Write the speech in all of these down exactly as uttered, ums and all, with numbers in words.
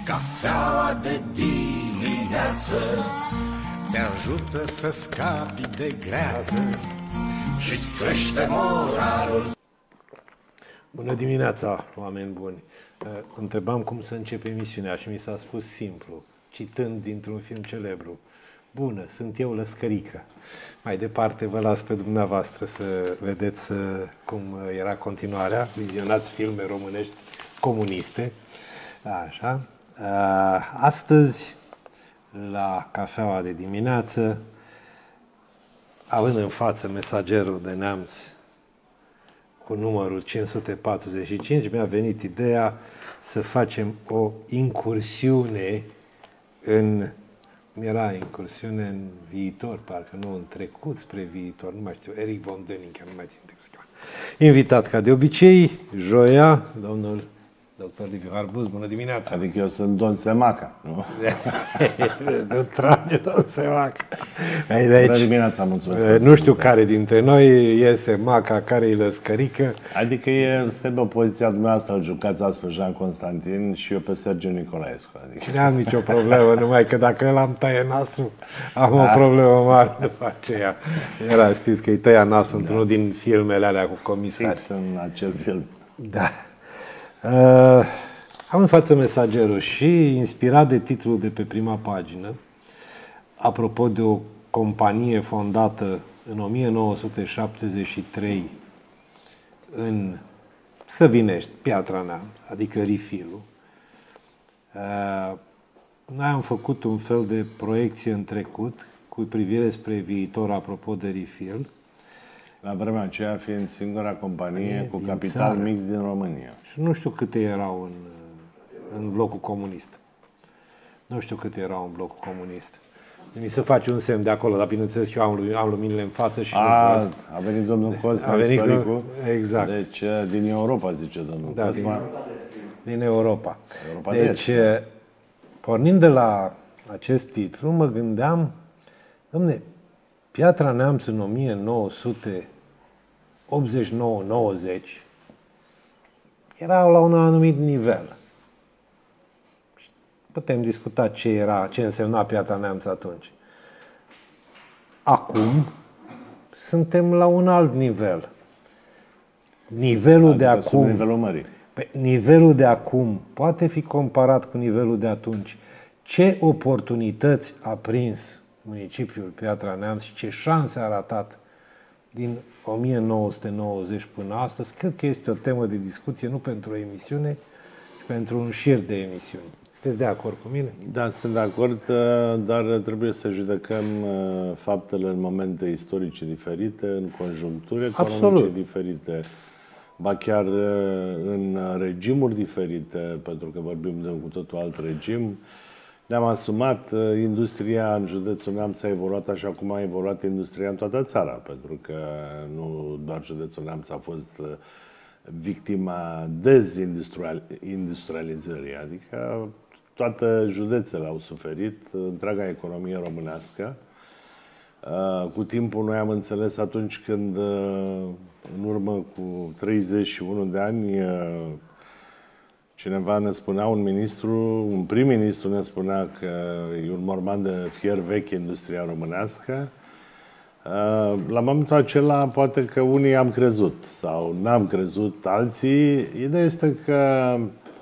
Cafeaua de dimineață te ajută să scapi de greață și-ți crește moralul. Bună dimineața, oameni buni! Întrebam cum să încep emisiunea și mi s-a spus simplu, citând dintr-un film celebru. Bună, sunt eu Lăscărică. Mai departe vă las pe dumneavoastră să vedeți cum era continuarea. Vizionați filme românești comuniste. Așa. Astăzi, la cafeaua de dimineață, având în față mesagerul de Neamț cu numărul cinci sute patruzeci și cinci, mi-a venit ideea să facem o incursiune în... Era incursiune în viitor, parcă nu în trecut spre viitor, nu mai știu, Eric von Däniken, nu mai țin de cum. Invitat ca de obicei, joia, domnul doctor Liviu Harbuz, bună dimineața! Adică eu sunt Don Semaca, nu? Nu trage Don Semaca. Deci, bună dimineața, mulțumesc! Nu știu care dintre noi e Semaca, care e Lăscărică. Adică e, suntem o poziția dumneavoastră, îl jucați azi pe Jean Constantin și eu pe Sergiu Nicolaescu. Adică. Nu am nicio problemă, numai că dacă ăla îmi taie nasul, am o problemă mare după aceea. Era, știți că îi tăia nasul da. într-unul din filmele alea cu comisari. Fix în acel film. Da. Uh, am în față mesagerul și, inspirat de titlul de pe prima pagină, apropo de o companie fondată în o mie nouă sute șaptezeci și trei în Săvinești, Piatra Neamț, adică Refill-ul, uh, noi am făcut un fel de proiecție în trecut cu privire spre viitor apropo de Refill. La vremea aceea fiind singura companie cu capital țară. mix din România. Și nu știu câte erau în, în blocul comunist. Nu știu câte erau în blocul comunist. Mi se face un semn de acolo, dar bineînțeles eu am, am luminile în față și... A, nu a venit domnul Cosma, istoricul. Exact. Deci din Europa, zice domnul da, Cosma. Din, din Europa. Europa deci, de pornind de la acest titlu, mă gândeam, dom'le, Piatra Neamț în o mie nouă sute optzeci și nouă nouăzeci era la un anumit nivel. Putem discuta ce era, ce însemna Piatra Neamț atunci. Acum suntem la un alt nivel. Nivelul adică de acum, nivelul mării. Pe, nivelul de acum poate fi comparat cu nivelul de atunci. Ce oportunități a prins municipiul Piatra Neamț și ce șanse a ratat din o mie nouă sute nouăzeci până astăzi, cred că este o temă de discuție nu pentru o emisiune, ci pentru un șir de emisiuni. Sunteți de acord cu mine? Da, sunt de acord, dar trebuie să judecăm faptele în momente istorice diferite, în conjuncturi economice diferite, ba chiar în regimuri diferite, pentru că vorbim de un cu totul alt regim. Ne-am asumat, industria în județul Neamț a evoluat așa cum a evoluat industria în toată țara, pentru că nu doar județul Neamț a fost victima dezindustrializării, adică toate județele au suferit, întreaga economie românească. Cu timpul noi am înțeles atunci când, în urmă cu treizeci și unu de ani, cineva ne spunea, un ministru, un prim-ministru ne spunea că e un morman de fier vechi industria românească. La momentul acela poate că unii am crezut sau n-am crezut alții. Ideea este că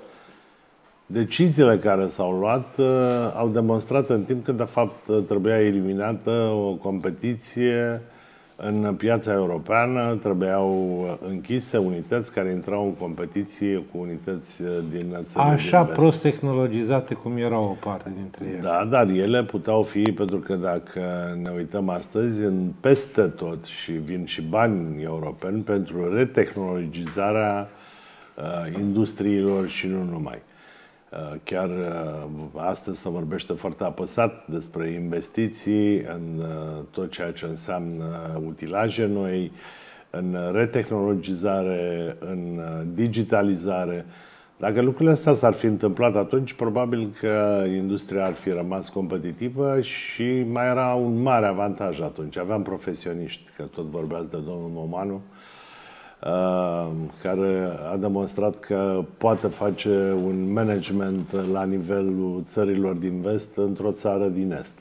deciziile care s-au luat au demonstrat în timp că de fapt trebuia eliminată o competiție în piața europeană, trebuiau închise unități care intrau în competiție cu unități din țările așa prost tehnologizate cum erau o parte dintre ele. Da, dar ele puteau fi, pentru că dacă ne uităm astăzi, în peste tot și vin și bani europeni pentru retehnologizarea uh, industriilor și nu numai. Chiar astăzi se vorbește foarte apăsat despre investiții în tot ceea ce înseamnă utilaje noi, în retehnologizare, în digitalizare. Dacă lucrurile astea s-ar fi întâmplat atunci, probabil că industria ar fi rămas competitivă și mai era un mare avantaj atunci. Aveam profesioniști, că tot vorbeați de domnul Momanu, care a demonstrat că poate face un management la nivelul țărilor din vest într-o țară din est.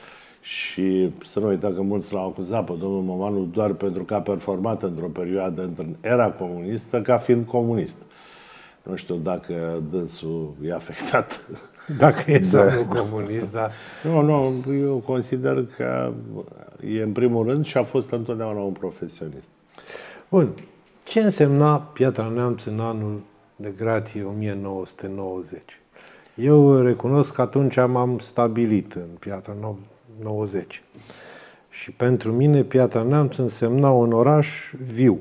Și să nu uităm că mulți l-au acuzat pe domnul Momanu doar pentru că a performat într-o perioadă, într-o era comunistă, ca fiind comunist. Nu știu dacă dânsul e afectat. Dacă e sau nu comunist, da. Nu, nu, eu consider că e în primul rând și a fost întotdeauna un profesionist. Bun. Ce însemna Piatra Neamț în anul de grație o mie nouă sute nouăzeci? Eu recunosc că atunci m-am stabilit în Piatra nouăzeci. Și pentru mine Piatra Neamț însemna un oraș viu.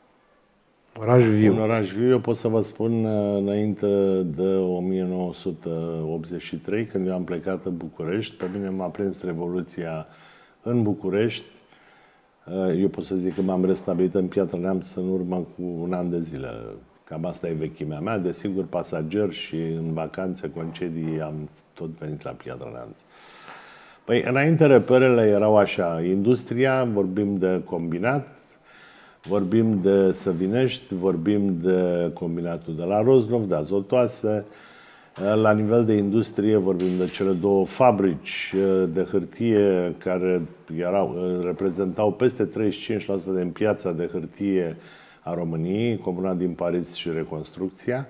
Oraș viu. Un oraș viu, eu pot să vă spun, înainte de o mie nouă sute optzeci și trei, când eu am plecat în București, pe mine m-a prins Revoluția în București. Eu pot să zic că m-am restabilit în Piatra Neamț în urmă cu un an de zile. Cam asta e vechimea mea. Desigur, pasager și în vacanțe, concedii, am tot venit la Piatra Neamț. Păi, înainte reperele erau așa, industria, vorbim de combinat, vorbim de Săvinești, vorbim de combinatul de la Roznov, de azotoase. La nivel de industrie vorbim de cele două fabrici de hârtie care erau, reprezentau peste treizeci și cinci la sută din piața de hârtie a României, Comuna din Paris și Reconstrucția.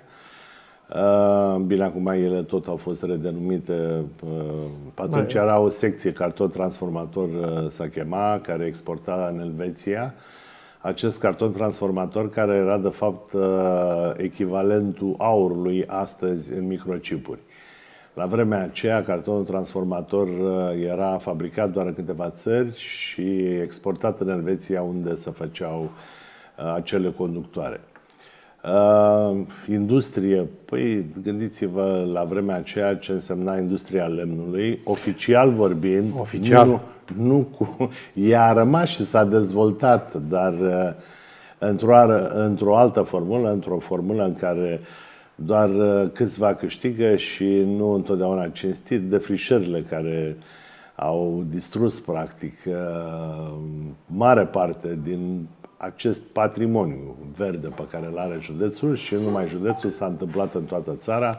Bine, acum ele tot au fost redenumite. Atunci era o secție carton transformator, s-a chemat, care exporta în Elveția. Acest carton transformator care era de fapt echivalentul aurului astăzi în microchipuri. La vremea aceea, cartonul transformator era fabricat doar în câteva țări și exportat în Elveția, unde se făceau acele conductoare. Uh, industrie, păi gândiți-vă la vremea aceea ce însemna industria lemnului, oficial vorbind, oficial. Nu, nu cu, ea a rămas și s-a dezvoltat, dar uh, într-o, într-o altă formulă, într-o formulă în care doar uh, câțiva câștigă și nu întotdeauna cinstit, defrișările care au distrus practic uh, mare parte din acest patrimoniu verde pe care îl are județul și nu numai județul, s-a întâmplat în toată țara.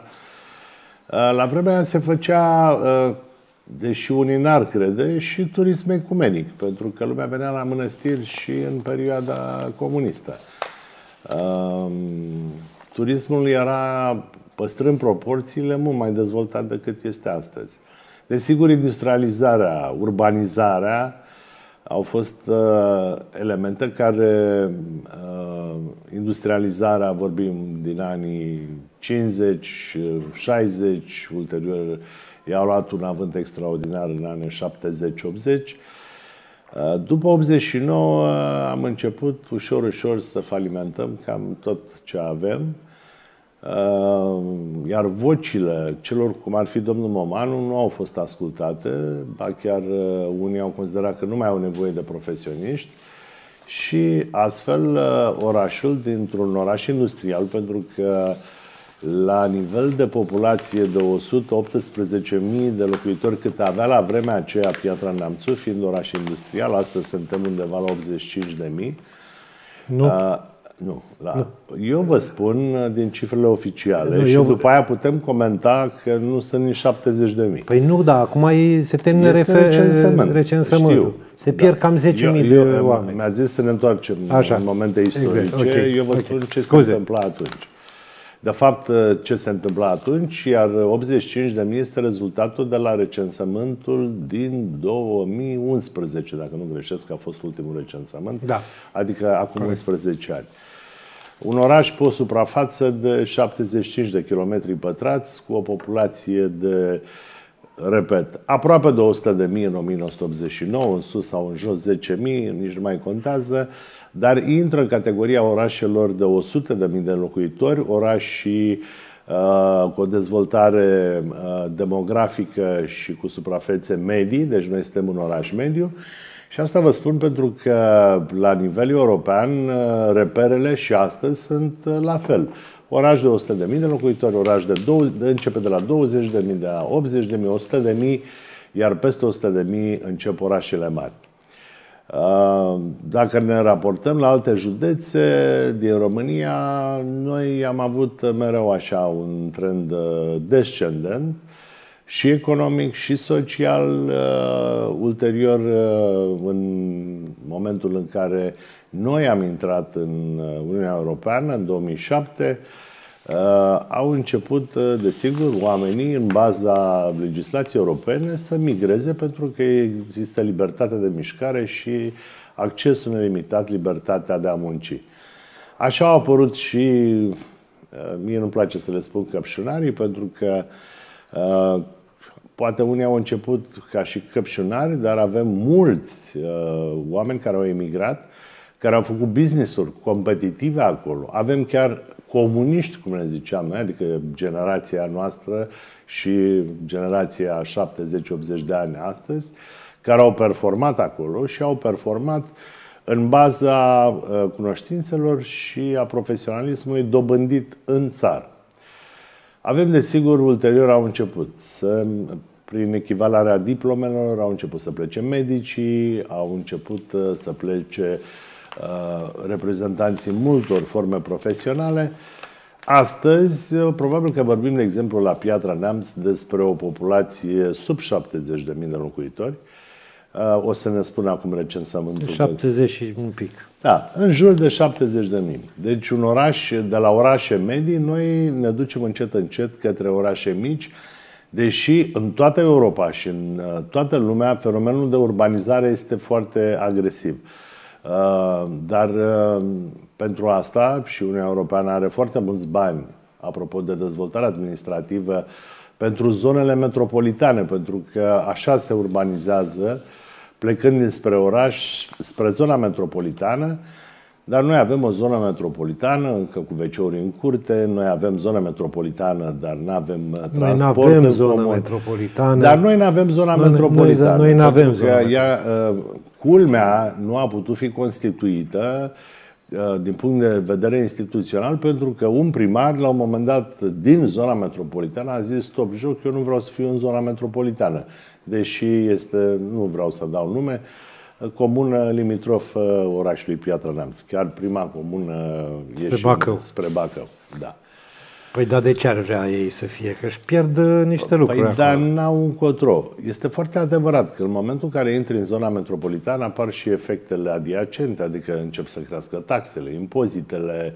La vremea aia se făcea, deși unii n-ar crede, și turism ecumenic, pentru că lumea venea la mănăstiri și în perioada comunistă. Turismul era, păstrând proporțiile, mult mai dezvoltat decât este astăzi. Desigur, industrializarea, urbanizarea au fost uh, elemente care, uh, industrializarea, vorbim din anii cincizeci, șaizeci, ulterior i-au luat un avânt extraordinar în anii șaptezeci optzeci. Uh, după optzeci și nouă uh, am început ușor, ușor să falimentăm cam tot ce avem. Iar vocile celor cum ar fi domnul Momanu nu au fost ascultate, ba chiar unii au considerat că nu mai au nevoie de profesioniști și astfel orașul, dintr-un oraș industrial, pentru că la nivel de populație de o sută optsprezece mii de locuitori cât avea la vremea aceea Piatra Neamțu, fiind oraș industrial, astăzi suntem undeva la optzeci și cinci de mii. Nu. Uh, Nu, la... nu. Eu vă spun din cifrele oficiale nu, și eu... după aia putem comenta că nu sunt nici șaptezeci de mii. Păi nu, da, acum se termină refer... recensământ. recensământul. Se pierd cam zece mii de eu, oameni. Mi-a zis să ne întoarcem Așa. în momente istorice. Exact. Okay. Eu vă okay. spun ce Scuze. se întâmpla atunci. De fapt, ce se întâmpla atunci, iar optzeci și cinci de mii este rezultatul de la recensământul din două mii unsprezece, dacă nu greșesc, că a fost ultimul recensământ, da. Adică acum unsprezece ani. Un oraș pe o suprafață de șaptezeci și cinci de kilometri pătrați, cu o populație de, repet, aproape de o sută de mii în o mie nouă sute optzeci și nouă, în sus sau în jos zece mii, nici nu mai contează, dar intră în categoria orașelor de o sută de mii de locuitori, orașii uh, cu o dezvoltare uh, demografică și cu suprafețe medii, deci noi suntem un oraș mediu. Și asta vă spun pentru că la nivel european reperele și astăzi sunt la fel. Oraș de o sută de mii de locuitori, oraș de, douăzeci, de începe de la douăzeci de mii, de la optzeci de mii, o sută de mii, iar peste o sută de mii încep orașele mari. Dacă ne raportăm la alte județe din România, noi am avut mereu așa un trend descendent și economic și social. Ulterior, în momentul în care noi am intrat în Uniunea Europeană, în două mii șapte, au început, desigur, oamenii, în baza legislației europene, să migreze pentru că există libertate de mișcare și accesul nelimitat, libertatea de a munci. Așa au apărut și, mie nu-mi place să le spun căpșunarii, pentru că poate unii au început ca și căpșunari, dar avem mulți oameni care au emigrat, care au făcut business-uri competitive acolo. Avem chiar comuniști, cum le ziceam noi, adică generația noastră și generația șaptezeci optzeci de ani astăzi, care au performat acolo și au performat în baza cunoștințelor și a profesionalismului dobândit în țară. Avem, desigur, ulterior au început să, prin echivalarea diplomelor, au început să plece medicii, au început să plece reprezentanții multor forme profesionale. Astăzi, probabil că vorbim, de exemplu, la Piatra Neamț despre o populație sub șaptezeci de mii de locuitori. O să ne spun acum recensământul. șaptezeci și un pic. Da, în jur de șaptezeci de mii. Deci un oraș, de la orașe medii, noi ne ducem încet încet către orașe mici, deși în toată Europa și în toată lumea fenomenul de urbanizare este foarte agresiv. Dar pentru asta și Uniunea Europeană are foarte mulți bani, apropo de dezvoltare administrativă, pentru zonele metropolitane, pentru că așa se urbanizează, plecând dinspre oraș, spre zona metropolitană. Dar noi avem o zonă metropolitană, încă cu ve ce-uri în curte, noi avem zonă metropolitană, dar nu avem transport. Noi nu avem zona metropolitană. Dar noi nu avem zona noi, metropolitană. Noi nu avem zona ea, culmea nu a putut fi constituită din punct de vedere instituțional, pentru că un primar, la un moment dat, din zona metropolitană, a zis: stop joc, eu nu vreau să fiu în zona metropolitană. Deși este, nu vreau să dau nume, comună limitrof orașului Piatra Neamț. Chiar prima comună spre Bacău. Spre Bacău, da. Păi da, de ce ar vrea ei să fie? Că își pierd niște lucruri păi, acolo. Dar n-au încotro. Este foarte adevărat că în momentul în care intri în zona metropolitană apar și efectele adiacente, adică încep să crească taxele, impozitele.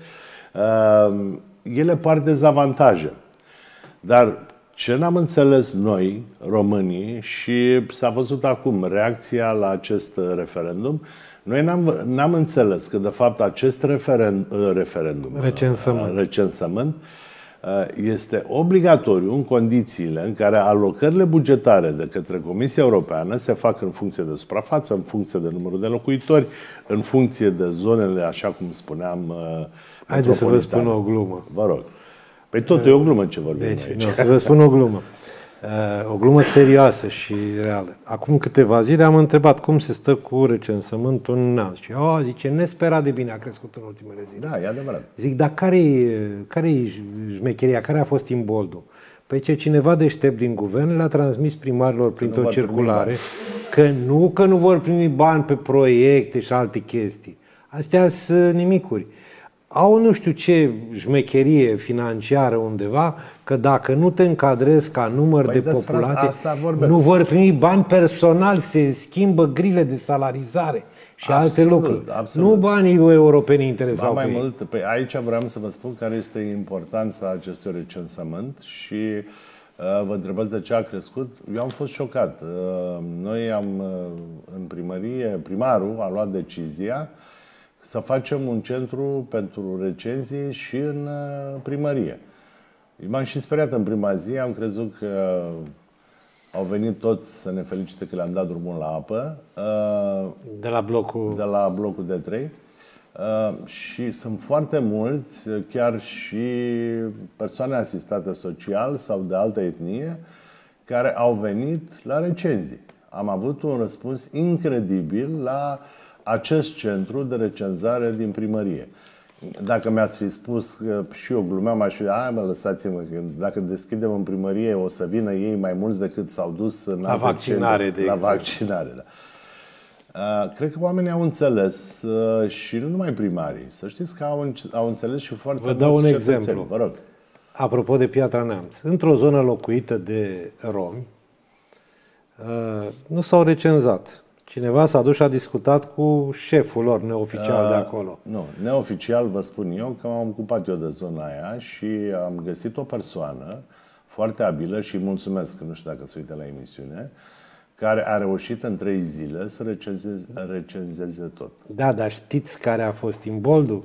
Ele par dezavantaje. Dar ce n-am înțeles noi, românii, și s-a văzut acum reacția la acest referendum, noi n-am, n-am înțeles că, de fapt, acest referend, referendum, recensământ. recensământ este obligatoriu în condițiile în care alocările bugetare de către Comisia Europeană se fac în funcție de suprafață, în funcție de numărul de locuitori, în funcție de zonele, așa cum spuneam, haideți să vă spun o glumă. Vă rog. Păi tot e o glumă ce vorbim deci, aici. Nu, să vă spun o glumă. O glumă serioasă și reală. Acum câteva zile am întrebat cum se stă cu recensământul în Neamț. Și oh, zice, nesperat de bine a crescut în ultimele zile. Da, e adevărat. Zic, dar care-i, care-i șmecheria? Care a fost imboldul? Păi ce cineva deștept din guvern le-a transmis primarilor printr-o circulare că nu, că nu vor primi bani pe proiecte și alte chestii. Astea sunt nimicuri. Au nu știu ce șmecherie financiară undeva, că dacă nu te încadrezi ca număr păi de populație, nu vor primi bani personali, se schimbă grile de salarizare și absolut, alte lucruri. Absolut. Nu banii europeni interesau mai pe ei. mult, pe aici vreau să vă spun care este importanța acestui recensământ și uh, vă întrebați de ce a crescut. Eu am fost șocat. Uh, noi am, uh, în primărie, primarul a luat decizia să facem un centru pentru recenzii și în primărie. M-am și speriat în prima zi, am crezut că au venit toți să ne felicite că le-am dat drumul la apă. De la blocul, de la blocul D trei. Și sunt foarte mulți, chiar și persoane asistate social sau de altă etnie, care au venit la recenzii. Am avut un răspuns incredibil la acest centru de recenzare din primărie. Dacă mi-ați fi spus că și eu glumeam, aș fi, hai mă, lăsați-mă, că dacă deschidem în primărie o să vină ei mai mulți decât s-au dus în la vaccinare, de la vaccinare, da. Cred că oamenii au înțeles și nu numai primarii. Să știți că au, au înțeles și foarte mulți cetățeni. Vă dau un exemplu. Vă rog. Apropo de Piatra Neamț. Într-o zonă locuită de romi, nu s-au recenzat. Cineva s-a dus și a discutat cu șeful lor neoficial uh, de acolo. Nu, neoficial vă spun eu că m-am ocupat eu de zona aia și am găsit o persoană foarte abilă și îi mulțumesc, că nu știu dacă se uită la emisiune, care a reușit în trei zile să recenzeze, recenzeze tot. Da, dar știți care a fost imboldul?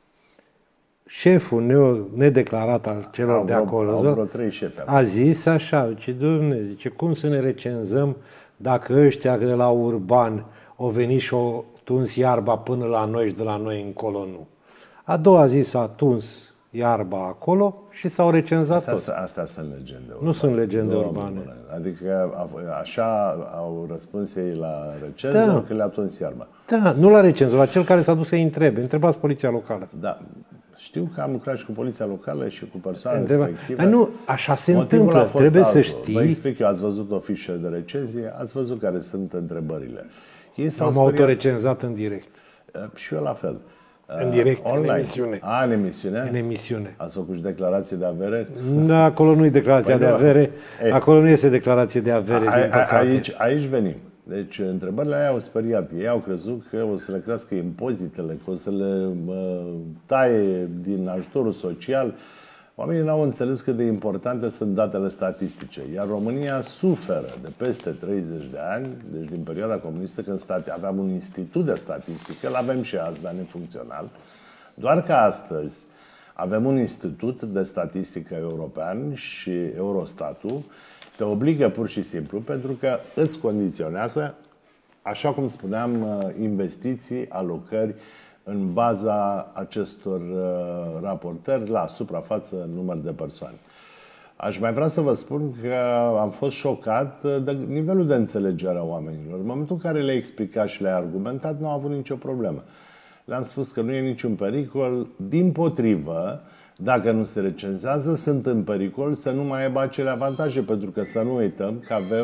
Șeful neo, nedeclarat al celor au de vreo, acolo au vreo trei șefi, a zis așa, ce Dumnezeu, zice, cum să ne recenzăm dacă ăștia de la Urban au venit și au tuns iarba până la noi și de la noi încolo nu. A doua zi s-a tuns iarba acolo și s-au recenzat astea, tot. Astea sunt legende urbane. Nu sunt legende urbane. Adică așa au răspuns ei la recenză, da. Că le-a tuns iarba. Da, nu la recenză, la cel care s-a dus să-i întrebe. Întrebați poliția locală. Da. Știu că am lucrat și cu poliția locală și cu persoane respective. Dar nu, așa se întâmplă. Trebuie altul. să știi. Vă explic eu, ați văzut o fișă de recenzie, ați văzut care sunt întrebările. Ei s-au am speriat... autorecenzat în direct. Și eu la fel. În direct, online. în emisiune. A, în emisiune? În emisiune. Ați făcut și declarație de avere? Da, acolo nu e declarația păi de avere. Ei. Acolo nu este declarație de avere, a, din păcate. Aici, aici venim. Deci, întrebările aia au speriat. Ei au crezut că o să le crească impozitele, că o să le uh, taie din ajutorul social. Oamenii n-au înțeles cât de importante sunt datele statistice. Iar România suferă de peste treizeci de ani, deci din perioada comunistă, când state, aveam un institut de statistică, îl avem și azi, dar nefuncțional. Doar că astăzi avem un institut de statistică european și Eurostatul te obligă pur și simplu, pentru că îți condiționează, așa cum spuneam, investiții, alocări în baza acestor raportări la suprafață, număr de persoane. Aș mai vrea să vă spun că am fost șocat de nivelul de înțelegere a oamenilor. În momentul în care le-ai explicat și le-ai argumentat, nu au avut nicio problemă. Le-am spus că nu e niciun pericol, dimpotrivă, dacă nu se recenzează, sunt în pericol să nu mai aibă acele avantaje, pentru că să nu uităm că avem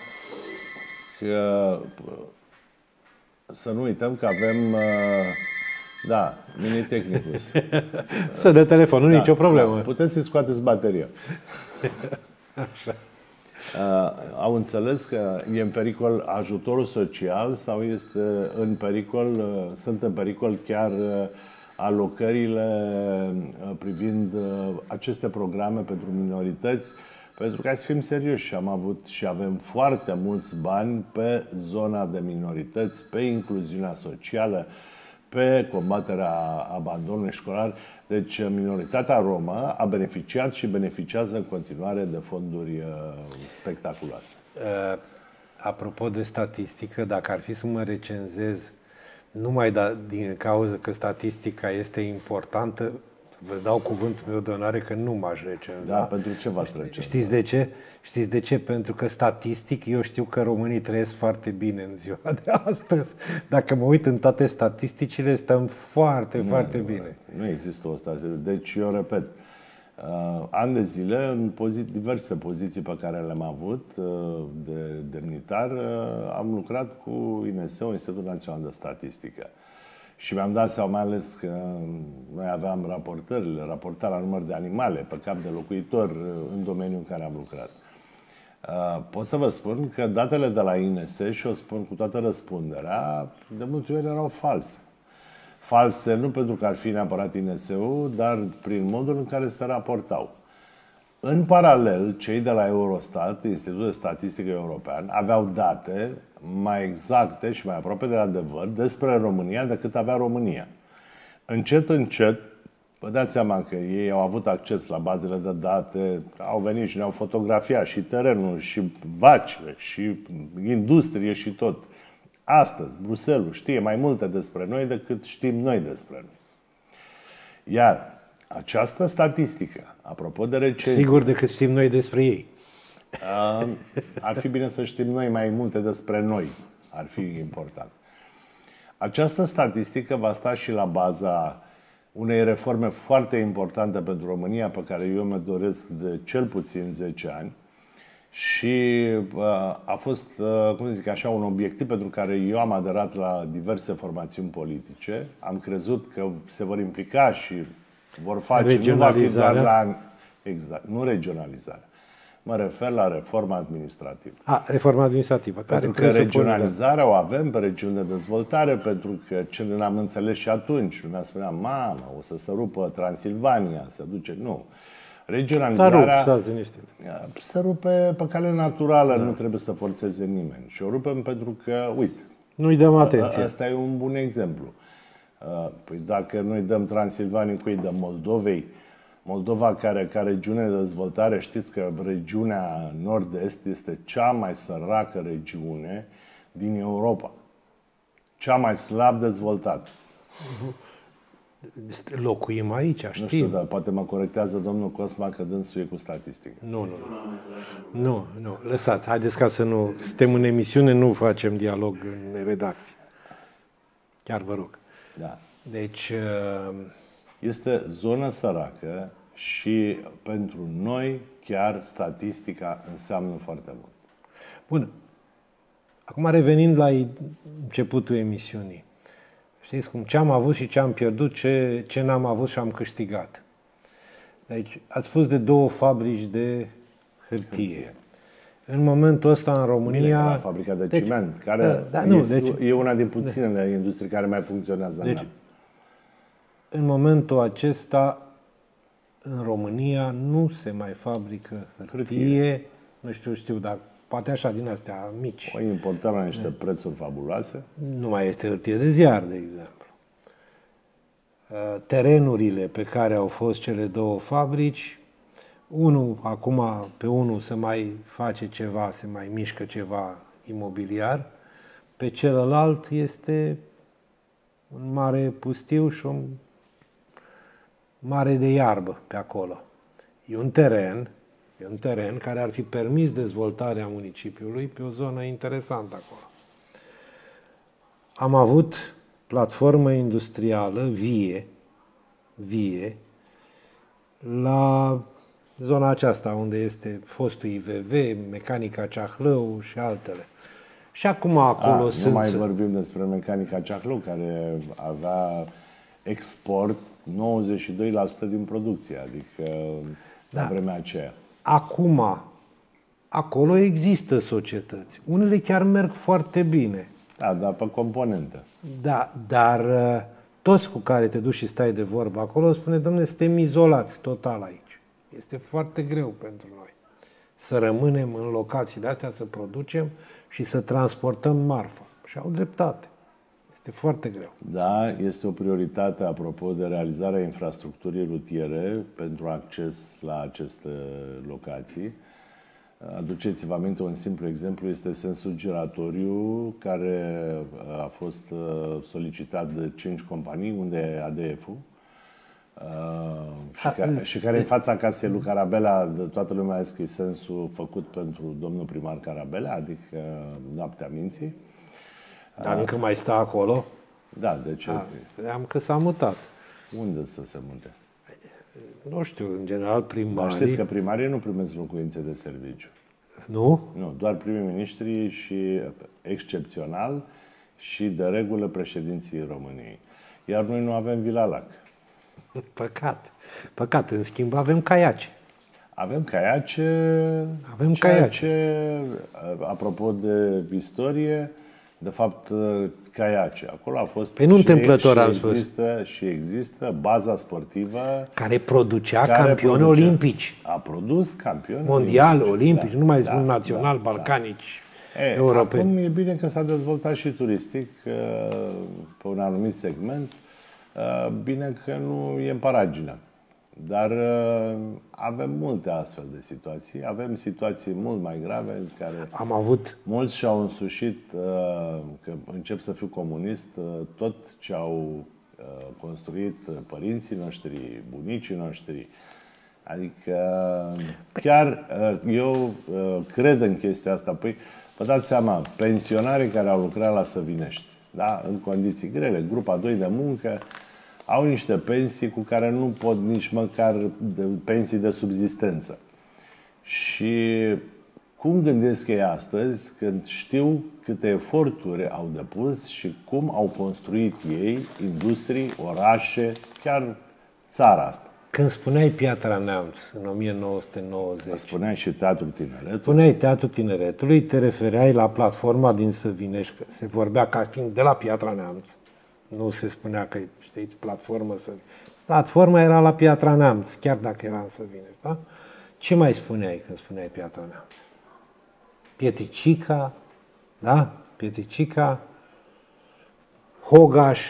că, să nu uităm că avem da, mini-technicus. Să dă telefonul, da, nicio problemă. Da, puteți să-i scoateți bateria. Așa. Uh, au înțeles că e în pericol ajutorul social sau este în pericol, uh, sunt în pericol chiar uh, alocările uh, privind uh, aceste programe pentru minorități, pentru că, hai să fim serioși, am avut și avem foarte mulți bani pe zona de minorități, pe incluziunea socială, pe combaterea abandonului școlar. Deci minoritatea romă a beneficiat și beneficiază în continuare de fonduri uh, spectaculoase. Uh, apropo de statistică, dacă ar fi să mă recenzez numai da, din cauza că statistica este importantă, vă dau cuvântul meu de onoare că nu m-aș recenza. Da, pentru ce v-ați recenza? Știți de ce? Știți de ce? Pentru că statistic eu știu că românii trăiesc foarte bine în ziua de astăzi. Dacă mă uit în toate statisticile, stăm foarte, nu, foarte nu, bine. Nu există o statistică. Deci eu repet, uh, ani de zile, în pozi- diverse poziții pe care le-am avut uh, de demnitar, uh, am lucrat cu I N S U, Institutul Național de Statistică. Și mi-am dat seama, mai ales că noi aveam raportările, raportarea la număr de animale pe cap de locuitor în domeniul în care am lucrat. Pot să vă spun că datele de la I N S, și o spun cu toată răspunderea, de multe ori erau false. False nu pentru că ar fi neapărat I N S-ul, dar prin modul în care se raportau. În paralel, cei de la Eurostat, Institutul de Statistică European, aveau date mai exacte și mai aproape de adevăr despre România decât avea România. Încet, încet, vă dați seama că ei au avut acces la bazele de date, au venit și ne-au fotografiat și terenul, și vacile, și industrie și tot. Astăzi, Bruxelles știe mai multe despre noi decât știm noi despre noi. Iar această statistică, apropo de recenzie... Sigur decât știm noi despre ei. Uh, ar fi bine să știm noi mai multe despre noi. Ar fi important. Această statistică va sta și la baza unei reforme foarte importante pentru România, pe care eu mă doresc de cel puțin zece ani. Și uh, a fost, uh, cum zic așa, un obiectiv pentru care eu am aderat la diverse formațiuni politice. Am crezut că se vor implica și vor face, nu va fi doar la... Exact, nu regionalizarea. Mă refer la reforma administrativă. A, reforma administrativă. Pentru că regionalizarea o avem pe regiuni de dezvoltare, pentru că ce n-am înțeles și atunci. Lumea spunea, mamă, o să se rupă Transilvania, se duce. Nu. Regionalizarea s-a rupt, s-a se rupe pe cale naturală, da. Nu trebuie să forțeze nimeni. Și o rupem pentru că, uite, nu-i dăm atenție. Asta e un bun exemplu. Păi dacă noi dăm Transilvania, cui dăm Moldovei? Moldova, care ca regiune de dezvoltare, știți că regiunea nord-est este cea mai săracă regiune din Europa. Cea mai slab dezvoltată. Locuim aici, știm. Nu știu, dar poate mă corectează domnul Cosma că dânsul e cu statistică. Nu, nu, nu. Nu, nu. Lăsați. Haideți ca să nu... Suntem în emisiune, nu facem dialog în redacție. Chiar vă rog. Da. Deci... Este zonă săracă și pentru noi chiar statistica înseamnă foarte mult. Bun. Acum revenind la începutul emisiunii. Știți cum? Ce am avut și ce am pierdut, ce, ce n-am avut și am câștigat. Deci, ați spus de două fabrici de hârtie. hârtie. În momentul ăsta, în România... Bine, fabrica de deci, ciment, care da, da, nu, e, deci, e una din puținele de, industrii care mai funcționează deci, în în momentul acesta, în România, nu se mai fabrică hârtie. hârtie. Nu știu, știu, dar poate așa din astea mici. O importăm la niște prețuri fabuloase. Nu mai este hârtie de ziar, de exemplu. Terenurile pe care au fost cele două fabrici, unul, acum pe unul se mai face ceva, se mai mișcă ceva imobiliar, pe celălalt este un mare pustiu și un mare de iarbă pe acolo. E un teren, e un teren care ar fi permis dezvoltarea municipiului pe o zonă interesantă acolo. Am avut platformă industrială vie, vie, la zona aceasta unde este fostul I V V, Mecanica Ceahlău și altele. Și acum acolo A, sunt... Nu mai vorbim despre Mecanica Ceahlău, care avea export nouăzeci și doi la sută din producție, adică da. La vremea aceea. Acum, acolo există societăți. Unele chiar merg foarte bine. Da, dar pe componentă. Da, dar toți cu care te duci și stai de vorbă acolo spune, dom'le, suntem izolați total aici. Este foarte greu pentru noi să rămânem în locațiile astea, să producem și să transportăm marfa. Și au dreptate. Este foarte greu. Da, este o prioritate, apropo de realizarea infrastructurii rutiere pentru acces la aceste locații. Aduceți-vă aminte, un simplu exemplu este sensul giratoriu, care a fost solicitat de cinci companii, unde e A D F-ul, și, care, și care în fața casei lui Carabela, de toată lumea a zis că e sensul făcut pentru domnul primar Carabela, adică noaptea minții. Dar încă mai stă acolo? Da, de ce? Am că s-a mutat. Unde să se mute? Nu știu, în general primarii... Știți că primarii nu primesc locuințe de serviciu. Nu? Nu, doar prim-ministrii și excepțional și de regulă președinții României. Iar noi nu avem Vila Lac. Păcat. Păcat. În schimb avem Caiace. Avem Caiace. Avem Caiace. Ce, apropo de istorie, de fapt, Caiace. Acolo a fost păi nu întâmplător și am spus. Există, și există baza sportivă care producea care campioni producea, olimpici. A produs campioni mondial, olimpici, da, nu mai da, spun național, da, balcanici, da. E, europeni. Acum e bine că s-a dezvoltat și turistic pe un anumit segment. Bine că nu e în paragină. Dar avem multe astfel de situații. Avem situații mult mai grave în care am avut mulți și-au însușit, că încep să fiu comunist, tot ce au construit părinții noștri, bunicii noștri. Adică chiar eu cred în chestia asta. Păi, vă dați seama, pensionarii care au lucrat la Săvinești, da? În condiții grele, grupa doi de muncă, au niște pensii cu care nu pot nici măcar de, pensii de subzistență. Și cum gândesc ei astăzi când știu câte eforturi au depus și cum au construit ei industrii, orașe, chiar țara asta. Când spuneai Piatra Neamț în o mie nouă sute nouăzeci, spuneai și Teatrul Tineretului. Spuneai Teatrul Tineretului, te refereai la platforma din Săvinești, că se vorbea ca fiind de la Piatra Neamț. Nu se spunea că, știți, platformă Săvinești. Platforma era la Piatra Neamț, chiar dacă era în Săvinești, da? Ce mai spuneai când spuneai Piatra Neamț? Pietricica, da? Pietricica, Hogaș,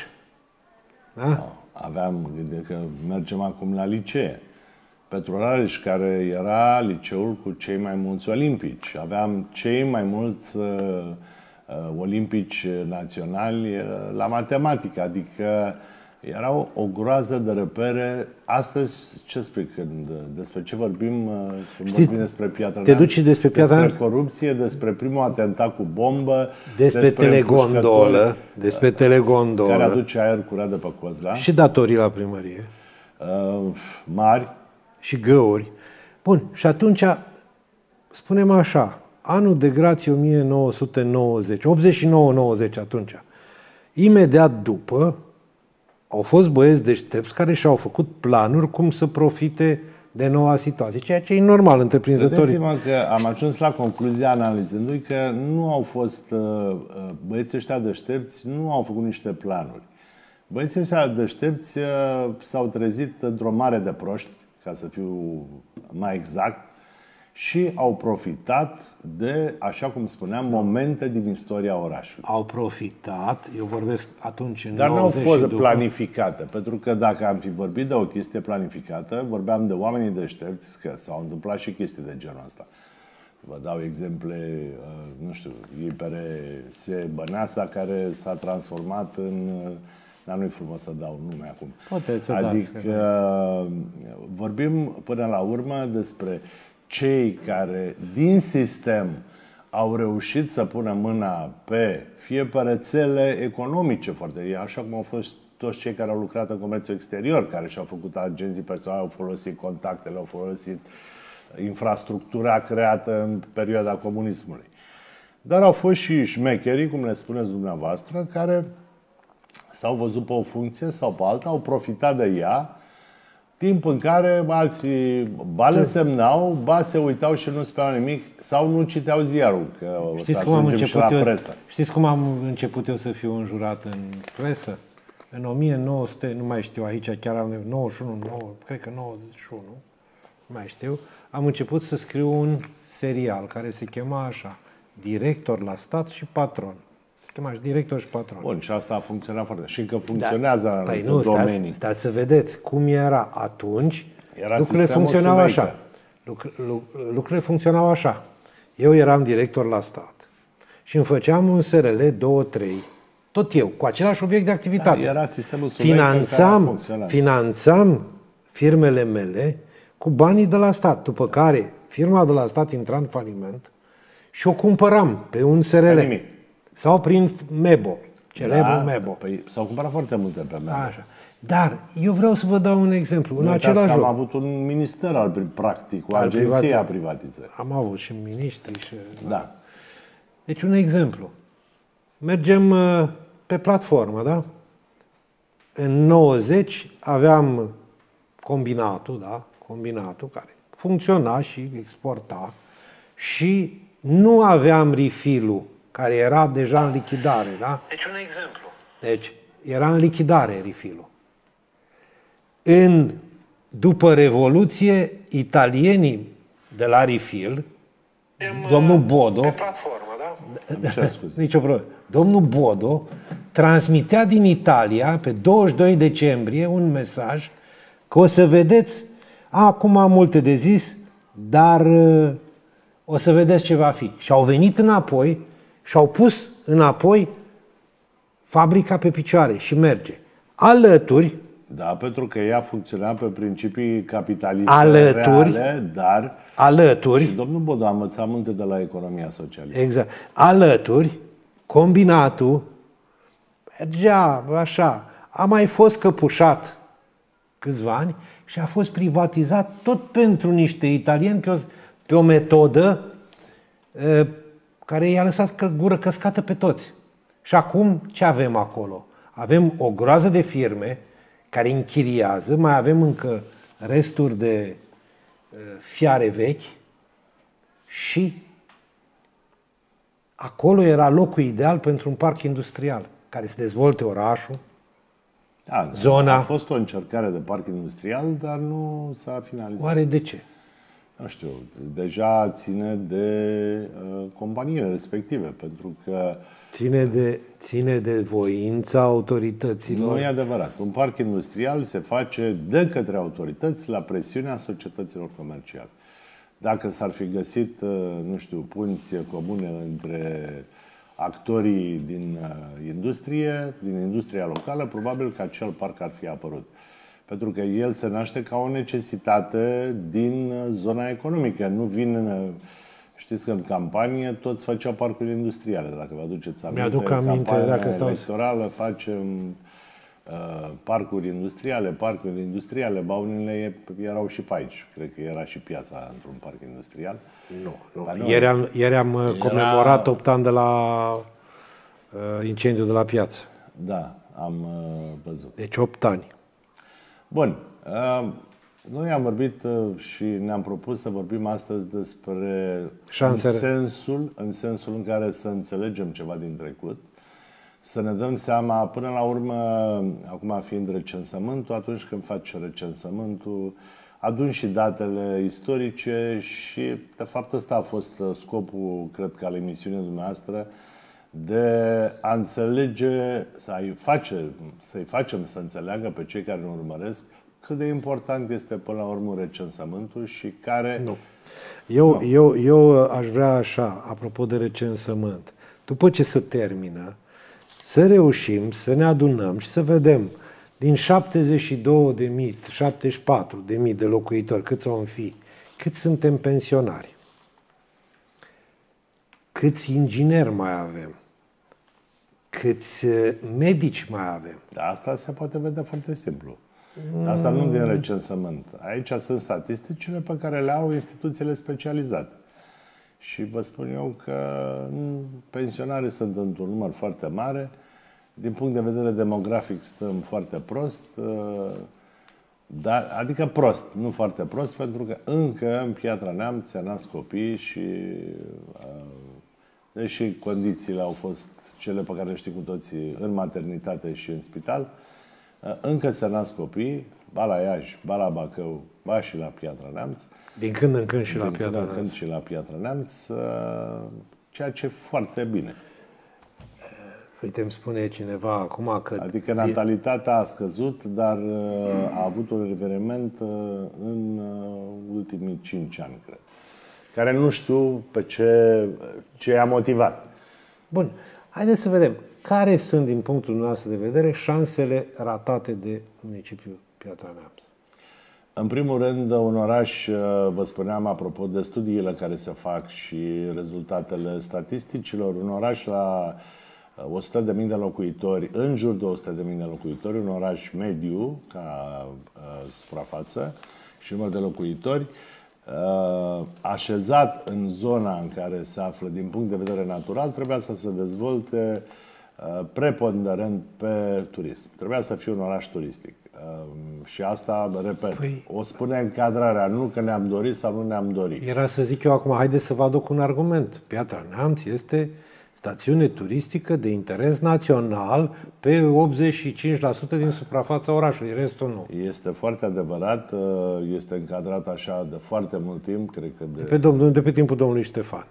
da? Aveam, gândit că mergem acum la licee. Petru Rareș, care era liceul cu cei mai mulți olimpici. Aveam cei mai mulți uh, uh, olimpici naționali uh, la matematică, adică era o, o groază de repere. Astăzi, ce spui când, despre ce vorbim când Știți, vorbim despre Piatra te duci despre Piatra Neamț? Despre corupție, despre primul atentat cu bombă, despre, despre telegondolă, despre telegondolă, care aduce aer curat de pe Cozla. Și datorii la primărie. Uh, mari. Și găuri. Bun, și atunci, spunem așa, anul de grație o mie nouă sute nouăzeci, optzeci și nouă nouăzeci atunci, imediat după, au fost băieți deștepți care și-au făcut planuri cum să profite de noua situație, ceea ce e normal, întreprinzătorii. Vedeți-mă că am ajuns la concluzia, analizându-i, că nu au fost, băieții ăștia deștepți nu au făcut niște planuri. Băieții ăștia deștepți s-au trezit într-o mare de proști, ca să fiu mai exact, și au profitat de, așa cum spuneam, momente din istoria orașului. Au profitat, eu vorbesc atunci în Dar nu au fost după. planificate, pentru că dacă am fi vorbit de o chestie planificată, vorbeam de oamenii deștepți, că s-au întâmplat și chestii de genul ăsta. Vă dau exemple, nu știu, Ipere Se Băneasa, care s-a transformat în... Dar nu-i frumos să dau nume acum. Poate să adică dați, vorbim până la urmă despre cei care din sistem au reușit să pună mâna pe fie pe rețele economice foarte, așa cum au fost toți cei care au lucrat în comerțul exterior, care și-au făcut agenții personale, au folosit contactele, au folosit infrastructura creată în perioada comunismului. Dar au fost și șmecherii, cum le spuneți dumneavoastră, care s-au văzut pe o funcție sau pe alta, au profitat de ea, timp în care alții ba le semnau, ba se uitau și nu spuneau nimic, sau nu citeau ziarul, că o să ajungem și la presă. Știți cum am început eu să fiu înjurat în presă? În o mie nouă sute, nu mai știu, aici chiar am nouăzeci și unu, nouă, cred că nouăzeci și unu, nu mai știu, am început să scriu un serial care se chema așa, Director la stat și patron. Chema și director și patron. Bun, și asta a funcționat foarte. Și încă funcționează da. în păi anumite nu, domenii. Stați, stați să vedeți cum era atunci. Era lucrurile funcționau așa. Lucr, lucrurile funcționau așa. Eu eram director la stat și îmi făceam un S R L doi trei, tot eu, cu același obiect de activitate. Da, era sistemul finanțam, finanțam firmele mele cu banii de la stat, după care firma de la stat intra în faliment și o cumpăram pe un S R L. Nimic. Sau prin Mebo, celebrul da, Mebo. Păi s-au cumpărat foarte multe pe Mebo. Așa. Dar eu vreau să vă dau un exemplu. În același am loc. avut un minister al practic, o al agenție a privatizării. Am avut și miniștri. Și, da. Deci un exemplu. Mergem pe platformă, da? În nouăzeci aveam combinatul, da? Combinatul care funcționa și exporta și nu aveam refill-ul care era deja în lichidare, da? Deci un exemplu. Deci era în lichidare refill-ul. În, după Revoluție, italienii de la refill, domnul Bodo, pe platformă, da? Ce scuze? Nicio problemă. Domnul Bodo transmitea din Italia pe douăzeci și doi decembrie un mesaj că o să vedeți, acum am multe de zis, dar o să vedeți ce va fi. Și au venit înapoi și au pus înapoi fabrica pe picioare și merge. Alături, da, pentru că ea funcționa pe principii capitaliste alături, reale, dar alături, și domnul Bodo a învățat multe de la economia socialistă. Exact. Alături, combinatul mergea așa, a mai fost căpușat câțiva ani și a fost privatizat tot pentru niște italieni pe o, pe o metodă care i-a lăsat gură căscată pe toți. Și acum ce avem acolo? Avem o groază de firme care închiriază, mai avem încă resturi de fiare vechi și acolo era locul ideal pentru un parc industrial care să dezvolte orașul, da, zona. A fost o încercare de parc industrial, dar nu s-a finalizat. Oare de ce? Nu știu, deja ține de uh, companiile respective, pentru că Ține de, ține de voința autorităților. nu e adevărat. Un parc industrial se face de către autorități la presiunea societăților comerciale. Dacă s-ar fi găsit, nu știu, punți comune între actorii din industrie, din industria locală, probabil că acel parc ar fi apărut. Pentru că el se naște ca o necesitate din zona economică. Nu vin... Știți că în campanie toți făceau parcuri industriale, dacă vă aduceți aminte. Mi-aduc aminte, dacă stau... electorală facem uh, parcuri industriale, parcuri industriale, baunile erau și pe aici. Cred că era și piața într-un parc industrial. Nu, nu. nu. Ieri, am, ieri am era... comemorat opt ani de la uh, incendiul de la piață. Da, am uh, văzut. Deci opt ani. Bun. Uh, Noi am vorbit și ne-am propus să vorbim astăzi despre șansele. În sensul, în sensul în care să înțelegem ceva din trecut, să ne dăm seama, până la urmă, acum fiind recensământul, atunci când faci recensământul, aduni și datele istorice și, de fapt, ăsta a fost scopul, cred că, al emisiunii dumneavoastră, de a înțelege, să-i face, să-i facem să înțeleagă pe cei care ne urmăresc cât de important este până la urmă recensământul și care... Nu. Eu, nu. eu, eu aș vrea așa, apropo de recensământ, după ce se termină, să reușim să ne adunăm și să vedem din șaptezeci și două de mii, șaptezeci și patru de mii de locuitori, câți o fi, câți suntem pensionari, câți ingineri mai avem, câți medici mai avem. Da, asta se poate vedea foarte simplu. Asta nu din recensământ. Aici sunt statisticile pe care le au instituțiile specializate. Și vă spun eu că pensionarii sunt într-un număr foarte mare. Din punct de vedere demografic stăm foarte prost. Dar, adică prost, nu foarte prost, pentru că încă în Piatra Neamț se nasc copii și deși condițiile au fost cele pe care le știm cu toții în maternitate și în spital, încă se nasc copii, ba la Iași, ba la Bacău, ba și la Piatra Neamț. Din când în când și la Piatra Neamț. Din când în când și la Piatra Neamț, ceea ce e foarte bine. Uite, îmi spune cineva acum că... Adică natalitatea a scăzut, dar a avut un reveriment în ultimii cinci ani, cred. Care nu știu pe ce, ce i-a motivat. Bun, haideți să vedem. Care sunt, din punctul nostru de vedere, șansele ratate de municipiul Piatra Neamț? În primul rând, un oraș, vă spuneam, apropo de studiile care se fac și rezultatele statisticilor, un oraș la o sută de mii de locuitori, în jur de o sută de mii de locuitori, un oraș mediu ca uh, suprafață și număr de locuitori, uh, așezat în zona în care se află din punct de vedere natural, trebuia să se dezvolte preponderent pe turism. Trebuia să fie un oraș turistic. Și asta, repet, păi, o spune încadrarea, nu că ne-am dorit sau nu ne-am dorit. Era să zic eu acum, haideți să vă aduc un argument. Piatra Neamț este stațiune turistică de interes național pe optzeci și cinci la sută din suprafața orașului, restul nu. Este foarte adevărat, este încadrat așa de foarte mult timp, cred că de... De pe, domnul, de pe timpul domnului Ștefan.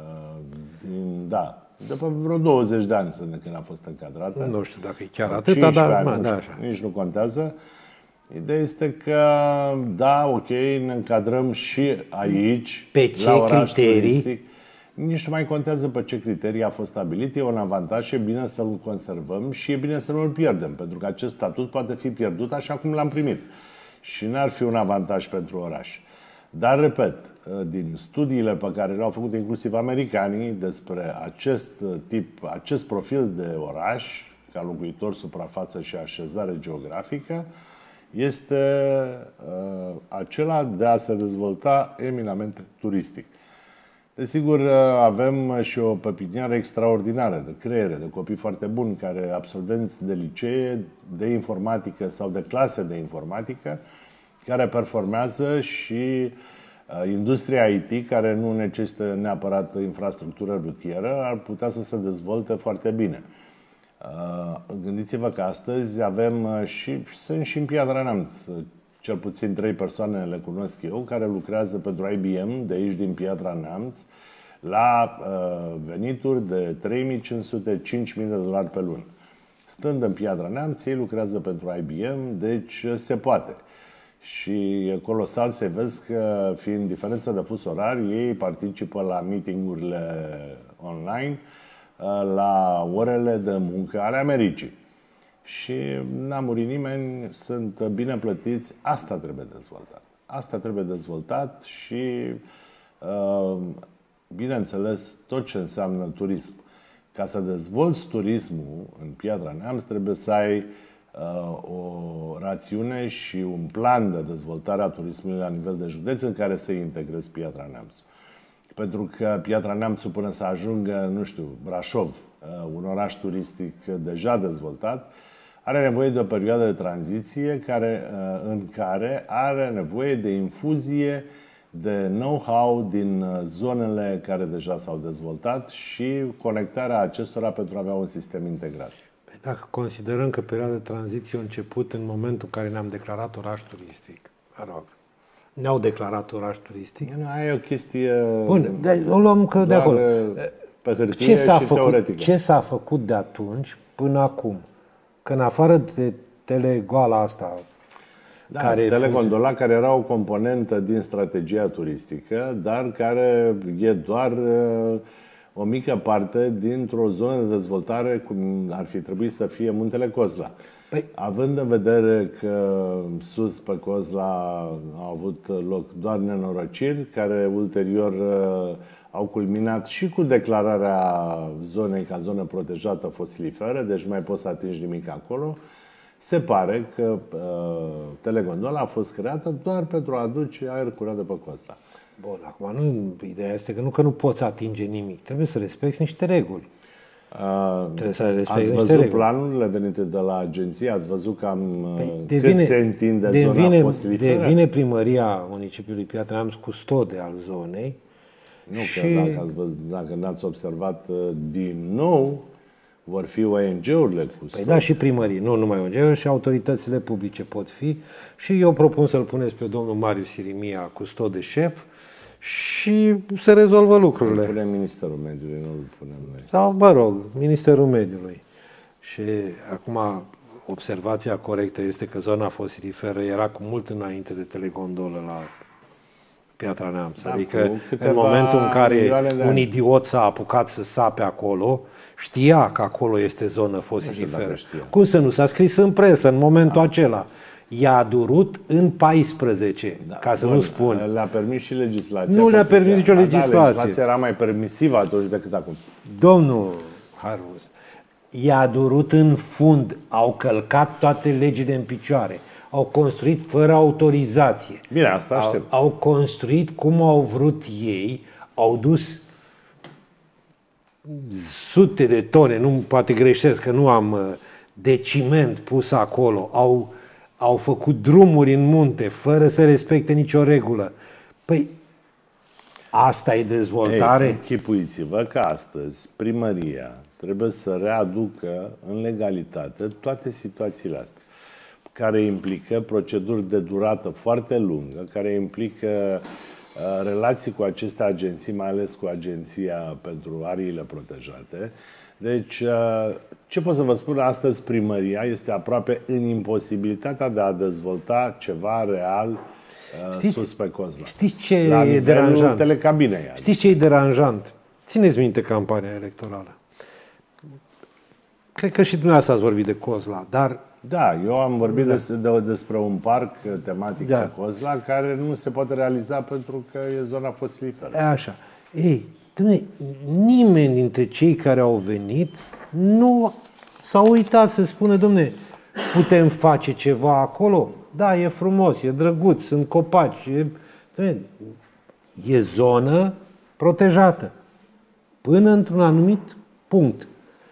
Da. După vreo douăzeci de ani sunt de când a fost încadrată. Nu știu dacă e chiar atâta, dar ani, da, nu așa. Nici nu contează. Ideea este că, da, ok, ne încadrăm și aici, pe ce la oraș criterii? Turistic. Nici nu mai contează pe ce criterii a fost stabilit. E un avantaj și e bine să-l conservăm și e bine să nu-l pierdem, pentru că acest statut poate fi pierdut așa cum l-am primit. Și n-ar fi un avantaj pentru oraș. Dar, repet, din studiile pe care le-au făcut inclusiv americanii despre acest tip, acest profil de oraș, ca locuitor, suprafață și așezare geografică, este uh, acela de a se dezvolta eminamente turistic. Desigur, avem și o pepiniară extraordinară de creiere, de copii foarte buni, care absolvenți de licee, de informatică sau de clase de informatică, care performează și industria I T, care nu necesită neapărat infrastructură rutieră, ar putea să se dezvolte foarte bine. Gândiți-vă că astăzi avem și, sunt și în Piatra Neamț, cel puțin trei persoane le cunosc eu, care lucrează pentru I B M de aici din Piatra Neamț, la venituri de trei mii cinci sute - cinci mii de dolari pe lună. Stând în Piatra Neamț, ei lucrează pentru I B M, deci se poate. Și e colosal să vezi că, fiind diferența de fus orar, ei participă la meetingurile online, la orele de muncă ale Americii. Și n-a murit nimeni, sunt bine plătiți. Asta trebuie dezvoltat. Asta trebuie dezvoltat și, bineînțeles, tot ce înseamnă turism. Ca să dezvolți turismul în Piatra Neamț, trebuie să ai o rațiune și un plan de dezvoltare a turismului la nivel de județ în care să integrezi Piatra Neamț. Pentru că Piatra Neamț, până să ajungă, nu știu, Brașov, un oraș turistic deja dezvoltat, are nevoie de o perioadă de tranziție care, în care are nevoie de infuzie de know-how din zonele care deja s-au dezvoltat și conectarea acestora pentru a avea un sistem integrat. Dacă considerăm că perioada de tranziție a început în momentul în care ne-am declarat oraș turistic, mă rog, ne-au declarat oraș turistic. Nu, aia e o chestie. Bun, de, o luăm că de acolo. Pe hârtie ce s-a și făcut, teoretică. Ce s-a făcut de atunci până acum? Că în afară de telegoala asta, da, care telegondola, care era o componentă din strategia turistică, dar care e doar o mică parte dintr-o zonă de dezvoltare cum ar fi trebuit să fie Muntele Cozla. Păi, având în vedere că sus pe Cozla au avut loc doar nenorociri, care ulterior au culminat și cu declararea zonei ca zonă protejată fosiliferă, deci nu mai poți să atingi nimic acolo, se pare că uh, telegondola a fost creată doar pentru a aduce aer curat de pe Cozla. Bun, acum nu, ideea este că nu că nu poți atinge nimic, trebuie să respecti niște reguli. Uh, trebuie să respecti ați văzut reguli. Planurile venite de la agenție? Ați văzut cam păi devine, cât se întinde devine, zona fosiliferă? Devine primăria municipiului Piatra Neamț custode al zonei. Nu, și... că dacă, ați văzut, dacă n-ați observat din nou, vor fi O N G-urile custode. Păi da, și primării, nu numai O N G-uri, și autoritățile publice pot fi. Și eu propun să-l puneți pe domnul Marius Sirimia custode șef și se rezolvă lucrurile. Îl punem Ministerul Mediului, nu îl punem noi. Sau, mă rog, Ministerul Mediului. Și acum, observația corectă este că zona fosiliferă era cu mult înainte de telegondolă la Piatra Neamț. Da, adică în momentul în care un idiot s-a apucat să sape acolo, știa că acolo este zonă fosiliferă. Cum să nu? S-a scris în presă în momentul da. acela. I-a durut în paisprezece, da, ca să bun, nu spun. Le-a permis și legislația. Nu le-a permis nicio legislație. Da, legislația era mai permisivă atunci decât acum. Domnul Harus, i-a durut în fund, au călcat toate legile în picioare, au construit fără autorizație. Bine, asta aștept. Au, au construit cum au vrut ei, au dus sute de tone, nu poate greșesc că nu am, de ciment pus acolo, au Au făcut drumuri în munte, fără să respecte nicio regulă. Păi, asta e dezvoltare? Ei, închipuiți-vă că astăzi primăria trebuie să readucă în legalitate toate situațiile astea, care implică proceduri de durată foarte lungă, care implică uh, relații cu aceste agenții, mai ales cu Agenția pentru Ariile Protejate. Deci, ce pot să vă spun astăzi, primăria este aproape în imposibilitatea de a dezvolta ceva real știți, sus pe Cozla. Știți ce e deranjant? Telecabinei. Știți ce e deranjant? Țineți minte campania electorală. Cred că și dumneavoastră ați vorbit de Cozla, dar... Da, eu am vorbit da. despre, de, despre un parc tematic da. de Cozla care nu se poate realiza pentru că e zona fosiliferă. Așa. Ei, Dumne, nimeni dintre cei care au venit nu s-a uitat să spună, domne, putem face ceva acolo? Da, e frumos, e drăguț, sunt copaci, e, domne, e zonă protejată, până într-un anumit punct.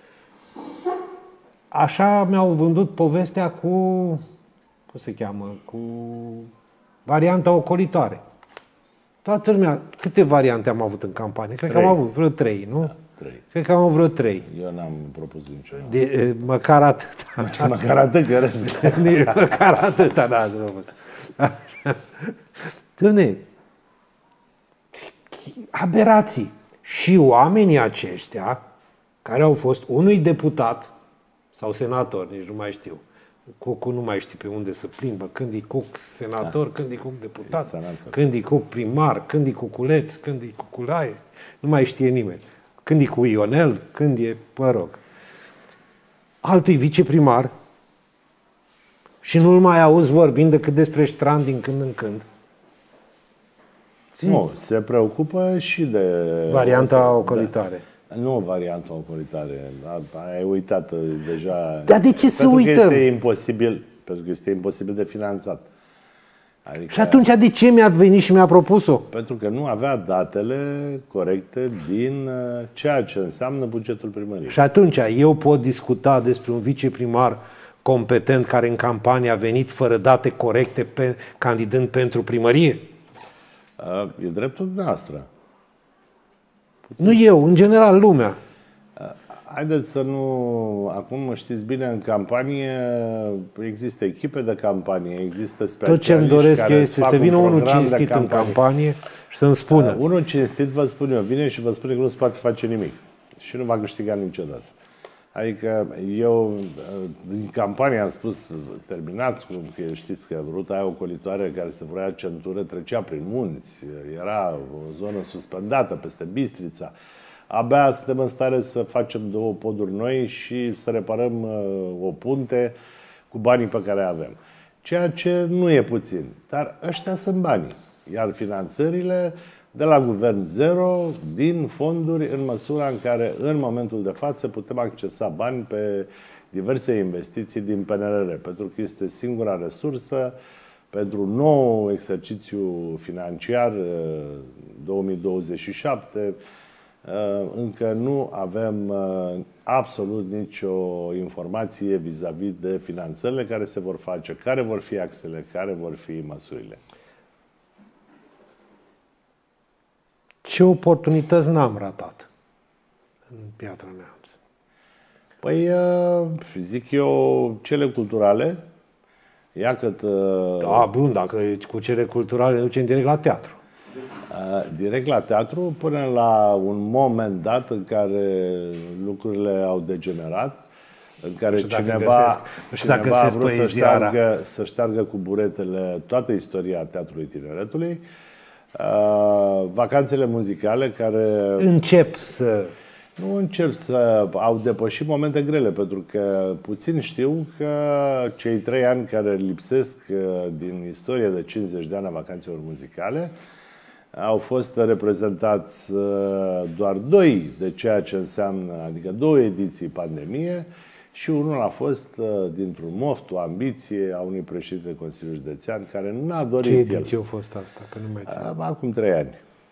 Așa mi-au vândut povestea cu, cum se cheamă, cu varianta ocolitoare. Toată lumea, câte variante am avut în campanie? Cred trei. Că am avut vreo trei, nu? Da, trei. Cred că am avut vreo trei. Eu n-am propus niciuna. De, măcar atât. Măcar atât, că rest. Nici măcar atât, da, Doamne, aberații. Și oamenii aceștia, care au fost unui deputat sau senator, nici nu mai știu, Cucu nu mai știi pe unde să plimbă, când e Cuc senator, da. Când e Cuc deputat, când e Cuc primar, când e Cuculeț, când e Cuculaie, nu mai știe nimeni. Când e cu Ionel, când e, mă rog. Altul e viceprimar și nu-l mai auzi vorbind decât despre Ștran din când în când. Nu, se preocupă și de... Varianta ocolitoare. Da. Nu varianta ocolitoare. Ai uitat deja. Dar de ce să uităm? Pentru că este imposibil, pentru că este imposibil de finanțat. Adică, și atunci de ce mi-a venit și mi-a propus-o? Pentru că nu avea datele corecte din ceea ce înseamnă bugetul primăriei. Și atunci eu pot discuta despre un viceprimar competent care în campanie a venit fără date corecte pe, candidând pentru primărie? E dreptul dumneavoastră. Nu eu, în general lumea. Haideți să nu... Acum știți bine, în campanie există echipe de campanie, există specialiști. Tot ce îmi doresc eu este să vină unul cinstit în campanie și să-mi spună. Uh, unul cinstit, vă spun eu, vine și vă spune că nu se poate face nimic. Și nu va câștiga niciodată. Adică eu, în campanie am spus, terminați, cum că știți că ruta aia ocolitoare care se vrea centură trecea prin munți, era o zonă suspendată peste Bistrița. Abia suntem în stare să facem două poduri noi și să reparăm o punte cu banii pe care avem. Ceea ce nu e puțin, dar ăștia sunt banii. Iar finanțările de la guvern zero, din fonduri, în măsura în care, în momentul de față, putem accesa bani pe diverse investiții din P N R R, pentru că este singura resursă pentru un nou exercițiu financiar două mii douăzeci și șapte. Încă nu avem absolut nicio informație vis-a-vis de finanțările care se vor face, care vor fi axele, care vor fi măsurile. Ce oportunități n-am ratat în Piatra Neamț? Păi, zic eu, cele culturale, iată... Da, bun, dacă cu cele culturale ne ducem direct la teatru. Direct la teatru, până la un moment dat în care lucrurile au degenerat, în care nu cineva, găsesc, cineva a vrut să șteargă, să șteargă cu buretele toată istoria Teatrului Tineretului. Uh, vacanțele muzicale care... Încep să... Nu încep să... Au depășit momente grele, pentru că puțin știu că cei trei ani care lipsesc din istorie de cincizeci de ani a vacanțelor muzicale au fost reprezentați doar doi de ceea ce înseamnă, adică două ediții pandemie, și unul a fost dintr-un moft, o ambiție a unui președinte de Consiliul Județean care n-a dorit el. Ce ediție a fost asta? Că nu mai țin. Acum trei ani.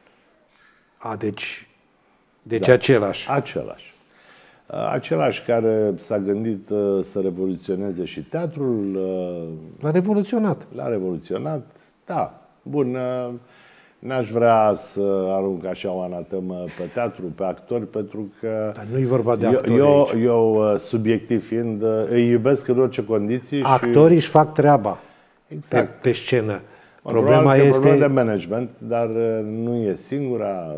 A, deci, deci da, același. Același. Același care s-a gândit să revoluționeze și teatrul. L-a revoluționat. L-a revoluționat, da. Bun, n-aș vrea să arunc așa o anatemă pe teatru, pe actori, pentru că... Dar nu-i vorba de actori eu, eu, eu, subiectiv fiind, îi iubesc în orice condiții. Actorii își fac treaba exact. pe, pe scenă. Problema este... Problema de management, dar nu e singura.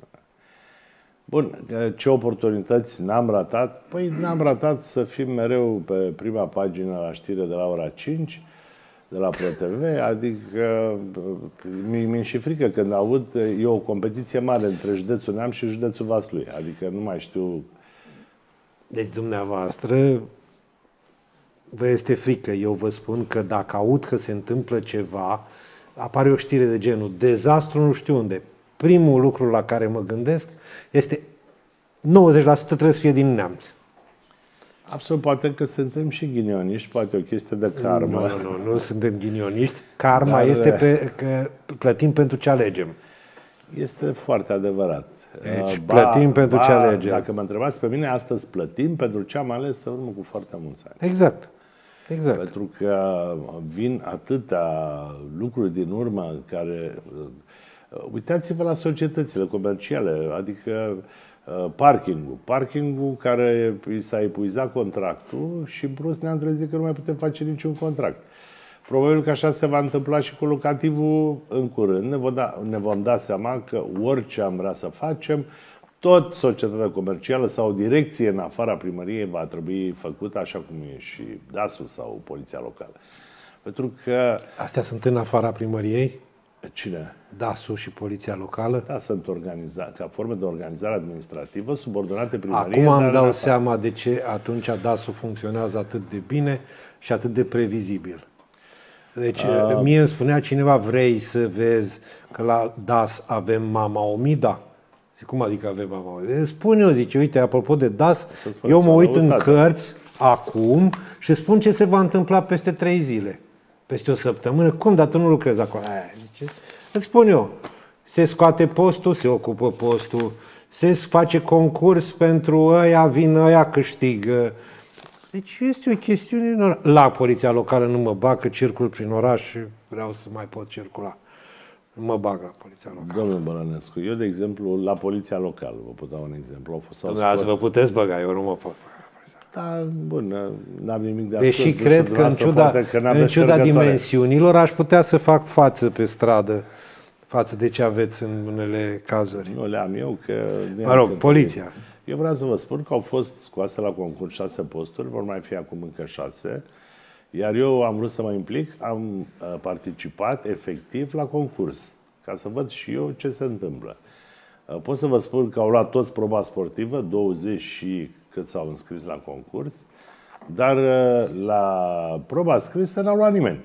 Bun, ce oportunități n-am ratat? Păi n-am ratat să fim mereu pe prima pagină la știre de la ora cinci, de la ProTV, adică mi-e și frică când aud, e o competiție mare între județul Neamț și județul Vaslui, adică nu mai știu... Deci dumneavoastră vă este frică. Eu vă spun că dacă aud că se întâmplă ceva, apare o știre de genul dezastru nu știu unde. Primul lucru la care mă gândesc este nouăzeci la sută trebuie să fie din Neamț. Absolut, poate că suntem și ghinioniști, poate o chestie de karmă. Nu, nu, nu, nu suntem ghinioniști. Karma Dar... este pe, că plătim pentru ce alegem. Este foarte adevărat. Deci ba, plătim pentru ba, ce alegem. Dacă mă întrebați pe mine, astăzi plătim pentru ce am ales în urmă cu foarte mulți ani. Exact. Exact. Pentru că vin atâtea lucruri din urmă care... Uitați-vă la societățile comerciale, adică parkingul. Parkingul care s-a epuizat contractul și brusc ne-am trezit că nu mai putem face niciun contract. Probabil că așa se va întâmpla și cu locativul în curând. Ne vom da, ne vom da seama că orice am vrea să facem, tot societatea comercială sau o direcție în afara primăriei va trebui făcută, așa cum e și D A S-ul sau Poliția Locală. Pentru că... Astea sunt în afara primăriei? Cine? D A S-ul și Poliția Locală? Da, sunt organizate ca forme de organizare administrativă subordonate primăriei. Acum îmi dau seama de ce atunci D A S-ul funcționează atât de bine și atât de previzibil. Deci, uh, mie îmi spunea cineva, vrei să vezi că la D A S avem Mama Omida? Și cum adică avem Mama Omida? Spune eu, zice, uite, apropo de D A S, eu mă uit în cărți acum și spun ce se va întâmpla peste trei zile. Peste o săptămână. Cum, dar tu nu lucrezi acolo? Aia, zice, îți spun eu, se scoate postul, se ocupă postul, se face concurs pentru ăia, vin ăia, câștigă. Deci este o chestiune... La Poliția Locală nu mă bag, că circul prin oraș și vreau să mai pot circula. Nu mă bag la Poliția Locală. Domnule Bălănescu, eu, de exemplu, la Poliția Locală, vă pot da un exemplu. Au fost Dumneavoastră vă puteți băga, eu nu mă pot băga la Poliția Locală. Da, bun, n-am nimic de Deși ascult. cred că, în ciuda, că în ciuda dimensiunilor, aș putea să fac față pe stradă față de ce aveți în unele cazuri. Nu le am eu, că... Mă rog, poliția. Eu vreau să vă spun că au fost scoase la concurs șase posturi, vor mai fi acum încă șase, iar eu am vrut să mă implic, am participat efectiv la concurs, ca să văd și eu ce se întâmplă. Pot să vă spun că au luat toți proba sportivă, douăzeci și cât s-au înscris la concurs, dar la proba scrisă n-au luat nimeni.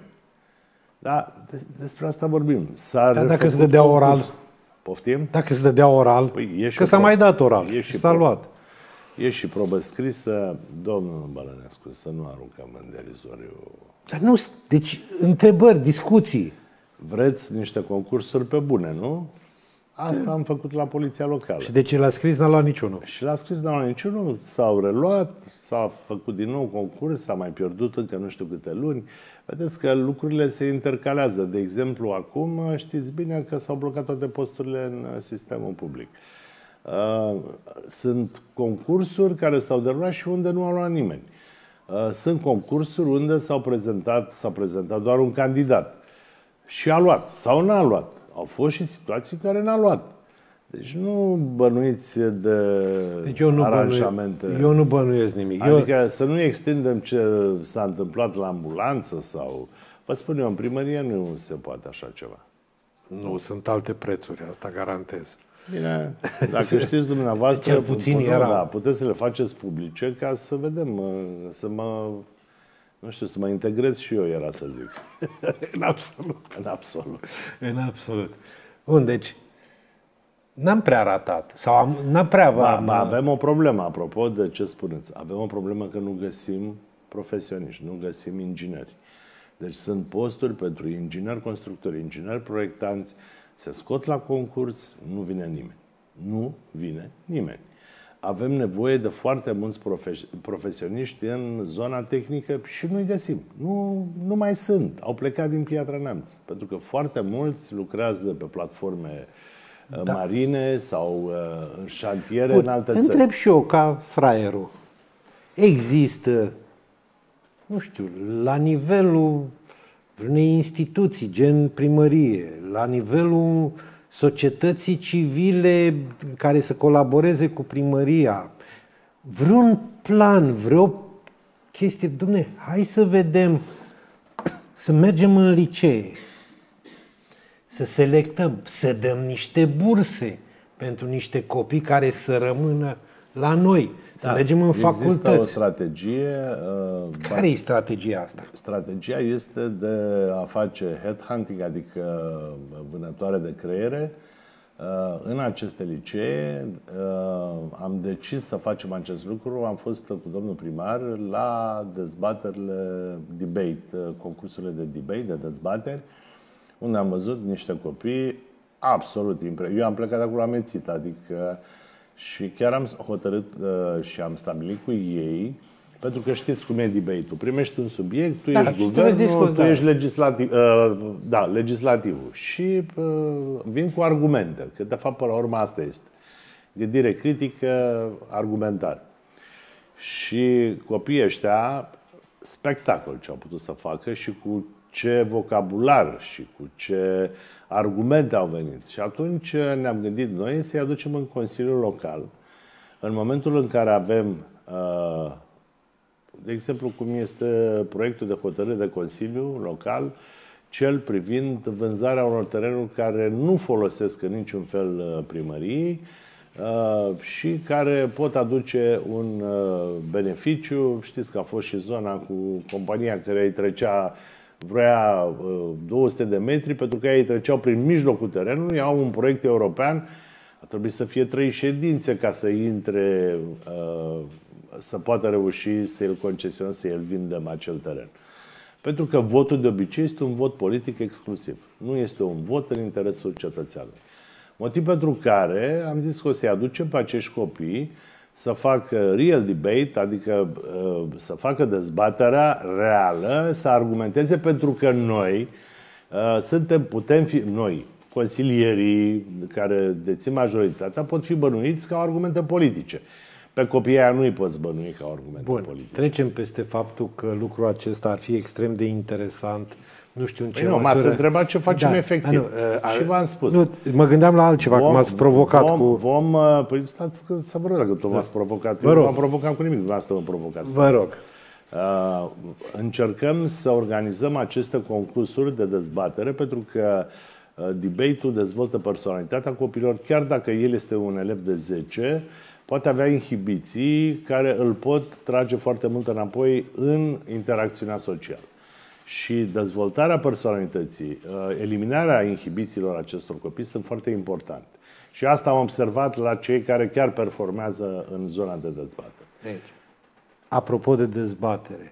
Da, despre asta vorbim. Dar dacă se dădea oral? Poftim? Dacă se dădea oral, păi, că s-a mai dat oral, s-a luat. E și probă scrisă, domnul Bălănescu, să nu aruncăm în derizoriu. Dar nu, deci întrebări, discuții. Vreți niște concursuri pe bune, nu? Asta am făcut la Poliția Locală. Și de ce l-a scris, n-a luat niciunul? Și l-a scris, n-a luat niciunul, s-au reluat, s-a făcut din nou concurs, s-a mai pierdut încă nu știu câte luni. Vedeți că lucrurile se intercalează. De exemplu, acum știți bine că s-au blocat toate posturile în sistemul public. Sunt concursuri care s-au derulat și unde nu a luat nimeni. Sunt concursuri unde s-au prezentat, s-a prezentat doar un candidat și a luat sau n-a luat. Au fost și situații în care n-a luat. Deci nu bănuiți de deci eu nu aranjamente. Bănuiesc, eu nu bănuiesc nimic. Adică eu... să nu extindem ce s-a întâmplat la ambulanță sau... Vă spun eu, în primărie nu se poate așa ceva. Nu, sunt alte prețuri, asta garantez. Bine, dacă știți dumneavoastră, cel puțin până, era. Da, puteți să le faceți publice ca să vedem, să mă... Nu știu, să mă integrez și eu, era să zic. În absolut. În absolut. În absolut. Bun, deci... N-am prea ratat. Sau am, n-am prea... Ba, ba, avem o problemă, apropo de ce spuneți. Avem o problemă că nu găsim profesioniști, nu găsim ingineri. Deci sunt posturi pentru ingineri constructori, ingineri proiectanți. Se scot la concurs, nu vine nimeni. Nu vine nimeni. Avem nevoie de foarte mulți profesioniști în zona tehnică și nu-i găsim. Nu, nu mai sunt. Au plecat din Piatra Neamț. Pentru că foarte mulți lucrează pe platforme da. marine sau uh, în șantiere Bun, în alte țări. Întreb și eu, ca fraierul, există, nu știu, la nivelul unei instituții, gen primărie, la nivelul societății civile care să colaboreze cu primăria, vreun plan, vreo chestie, Dumne, hai să vedem, să mergem în licee, să selectăm, să dăm niște burse pentru niște copii care să rămână la noi, să da, mergem în facultăți. Există o strategie. Uh, Care e strategia asta? Strategia este de a face headhunting, adică vânătoare de creiere. Uh, în aceste licee uh, am decis să facem acest lucru. Am fost cu domnul primar la dezbaterile debate, concursurile de debate, de dezbateri, unde am văzut niște copii absolut impresionant. Eu am plecat de acolo amețit, adică și chiar am hotărât uh, și am stabilit cu ei, pentru că știți cum e debate-ul. Primești un subiect, tu da, ești guvernul, discurs, tu da. ești legislativ, uh, da, legislativul și uh, vin cu argumente, că de fapt până la urmă asta este. Gândire critică, argumentare. Și copiii ăștia, spectacol ce au putut să facă și cu ce vocabular și cu ce argumente au venit. Și atunci ne-am gândit noi să-i aducem în Consiliul Local. În momentul în care avem, de exemplu, cum este proiectul de hotărâre de Consiliu Local, cel privind vânzarea unor terenuri care nu folosesc în niciun fel primăriei și care pot aduce un beneficiu. Știți că a fost și zona cu compania care îi trecea, vrea două sute de metri, pentru că ei treceau prin mijlocul terenului, au un proiect european, a trebuit să fie trei ședințe ca să intre, să poată reuși să îl concesionăm, să îl vindem acel teren. Pentru că votul de obicei este un vot politic exclusiv. Nu este un vot în interesul cetățeanului. Motiv pentru care am zis că o să-i aducem pe acești copii să facă real debate, adică să facă dezbaterea reală, să argumenteze, pentru că noi suntem, putem fi, noi, consilierii care dețin majoritatea, pot fi bănuiți ca argumente politice. Pe copiii aia nu îi poți bănui ca argumente Bun, politice. Trecem peste faptul că lucrul acesta ar fi extrem de interesant. Nu știu în ce păi nu, măsură... m-ați întrebat ce facem da, efectiv. Nu, uh, și v-am spus. Nu, mă gândeam la altceva, vom, cum m-ați provocat vom, cu... Vom, păi stați să vă rog dacă tu da. m-ați provocat. Vă Eu rog. nu m-am provocat cu nimic, dumneavoastră mă provocați. Vă rog. Uh, încercăm să organizăm aceste concursuri de dezbatere, pentru că uh, debate-ul dezvoltă personalitatea copilor, chiar dacă el este un elev de zece, poate avea inhibiții care îl pot trage foarte mult înapoi în interacțiunea socială. Și dezvoltarea personalității, eliminarea inhibițiilor acestor copii sunt foarte importante. Și asta am observat la cei care chiar performează în zona de dezbatere. Deci, apropo de dezbatere,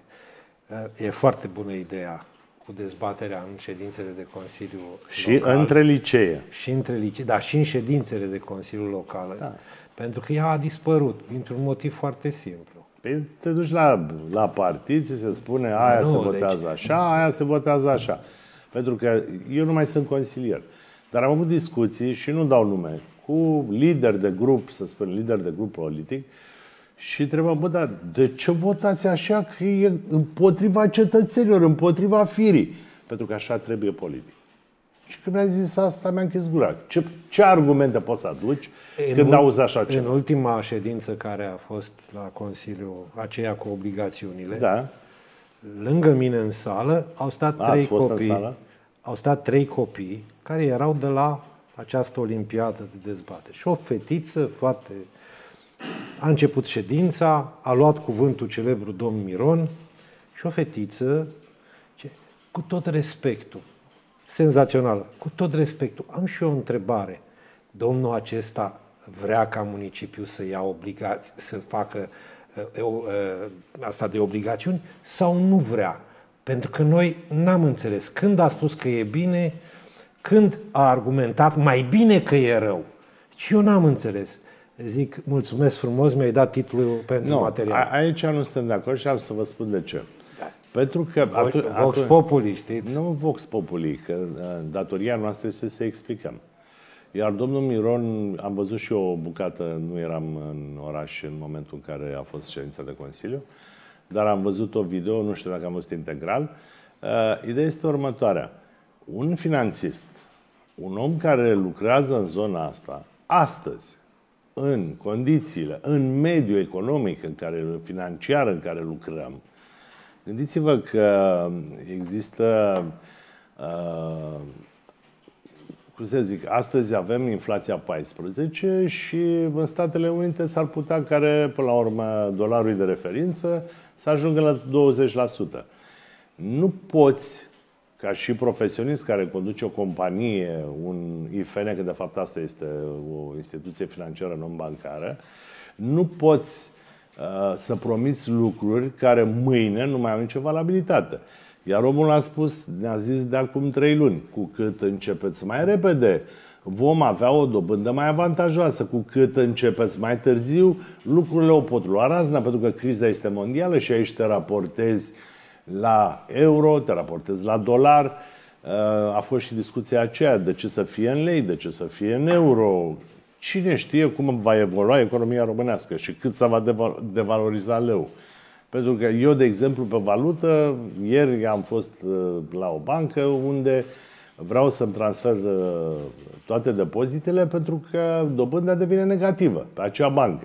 e foarte bună ideea cu dezbaterea în ședințele de Consiliu Și Local. între licee. Și între licee, da, și în ședințele de Consiliu Local. Da. Pentru că ea a dispărut, dintr-un motiv foarte simplu. Păi te duci la, la partid, ți se spune aia nu, se votează deci... așa, aia se votează așa. Pentru că eu nu mai sunt consilier. Dar am avut discuții, și nu dau nume, cu lideri de grup, să spun, lideri de grup politic, și întrebam, bă, dar de ce votați așa? Că e împotriva cetățenilor, împotriva firii. Pentru că așa trebuie politic. Și când mi-a zis asta, mi-a închis gura. Ce, ce argumente poți să aduci în când auzi așa ceva? În ultima ședință care a fost la Consiliu, aceea cu obligațiunile, da. Lângă mine în sală au stat Ați trei fost copii. în sală? Au stat trei copii care erau de la această olimpiadă de dezbatere. Și o fetiță foarte... A început ședința, a luat cuvântul celebrul domn Miron și o fetiță, ce, cu tot respectul, senzațională, cu tot respectul, am și eu o întrebare. Domnul acesta vrea ca municipiul să ia obligați, să facă uh, uh, asta de obligațiuni sau nu vrea? Pentru că noi n-am înțeles. Când a spus că e bine, când a argumentat mai bine că e rău. Și eu n-am înțeles. Zic, mulțumesc frumos, mi-ai dat titlul pentru nu, material. A, aici nu sunt de acord și am să vă spun de ce. Da. Pentru că... Vo atu Vox atu Populi, știți? Nu Vox Populi, că datoria noastră este să explicăm. Iar domnul Miron, am văzut și eu o bucată, nu eram în oraș în momentul în care a fost ședința de Consiliu, dar am văzut o video, nu știu dacă am văzut integral. Uh, ideea este următoarea. Un finanțist, un om care lucrează în zona asta, astăzi, în condițiile, în mediul economic, în care, financiar în care lucrăm, gândiți-vă că există, uh, cum să zic, astăzi avem inflația paisprezece și în Statele Unite s-ar putea care, până la urmă, dolarul de referință să ajungă la douăzeci la sută. Nu poți, ca și profesionist care conduce o companie, un I F N, că de fapt asta este o instituție financiară non-bancară, nu poți uh, să promiți lucruri care mâine nu mai au nicio valabilitate. Iar omul a spus, ne-a zis de acum trei luni, cu cât începeți mai repede vom avea o dobândă mai avantajoasă. Cu cât începeți mai târziu, lucrurile o pot lua razna, pentru că criza este mondială și aici te raportezi la euro, te raportezi la dolar. A fost și discuția aceea de ce să fie în lei, de ce să fie în euro. Cine știe cum va evolua economia românească și cât se va devaloriza leu. Pentru că eu, de exemplu, pe valută, ieri am fost la o bancă unde vreau să-mi transfer toate depozitele pentru că dobânda devine negativă pe acea bancă.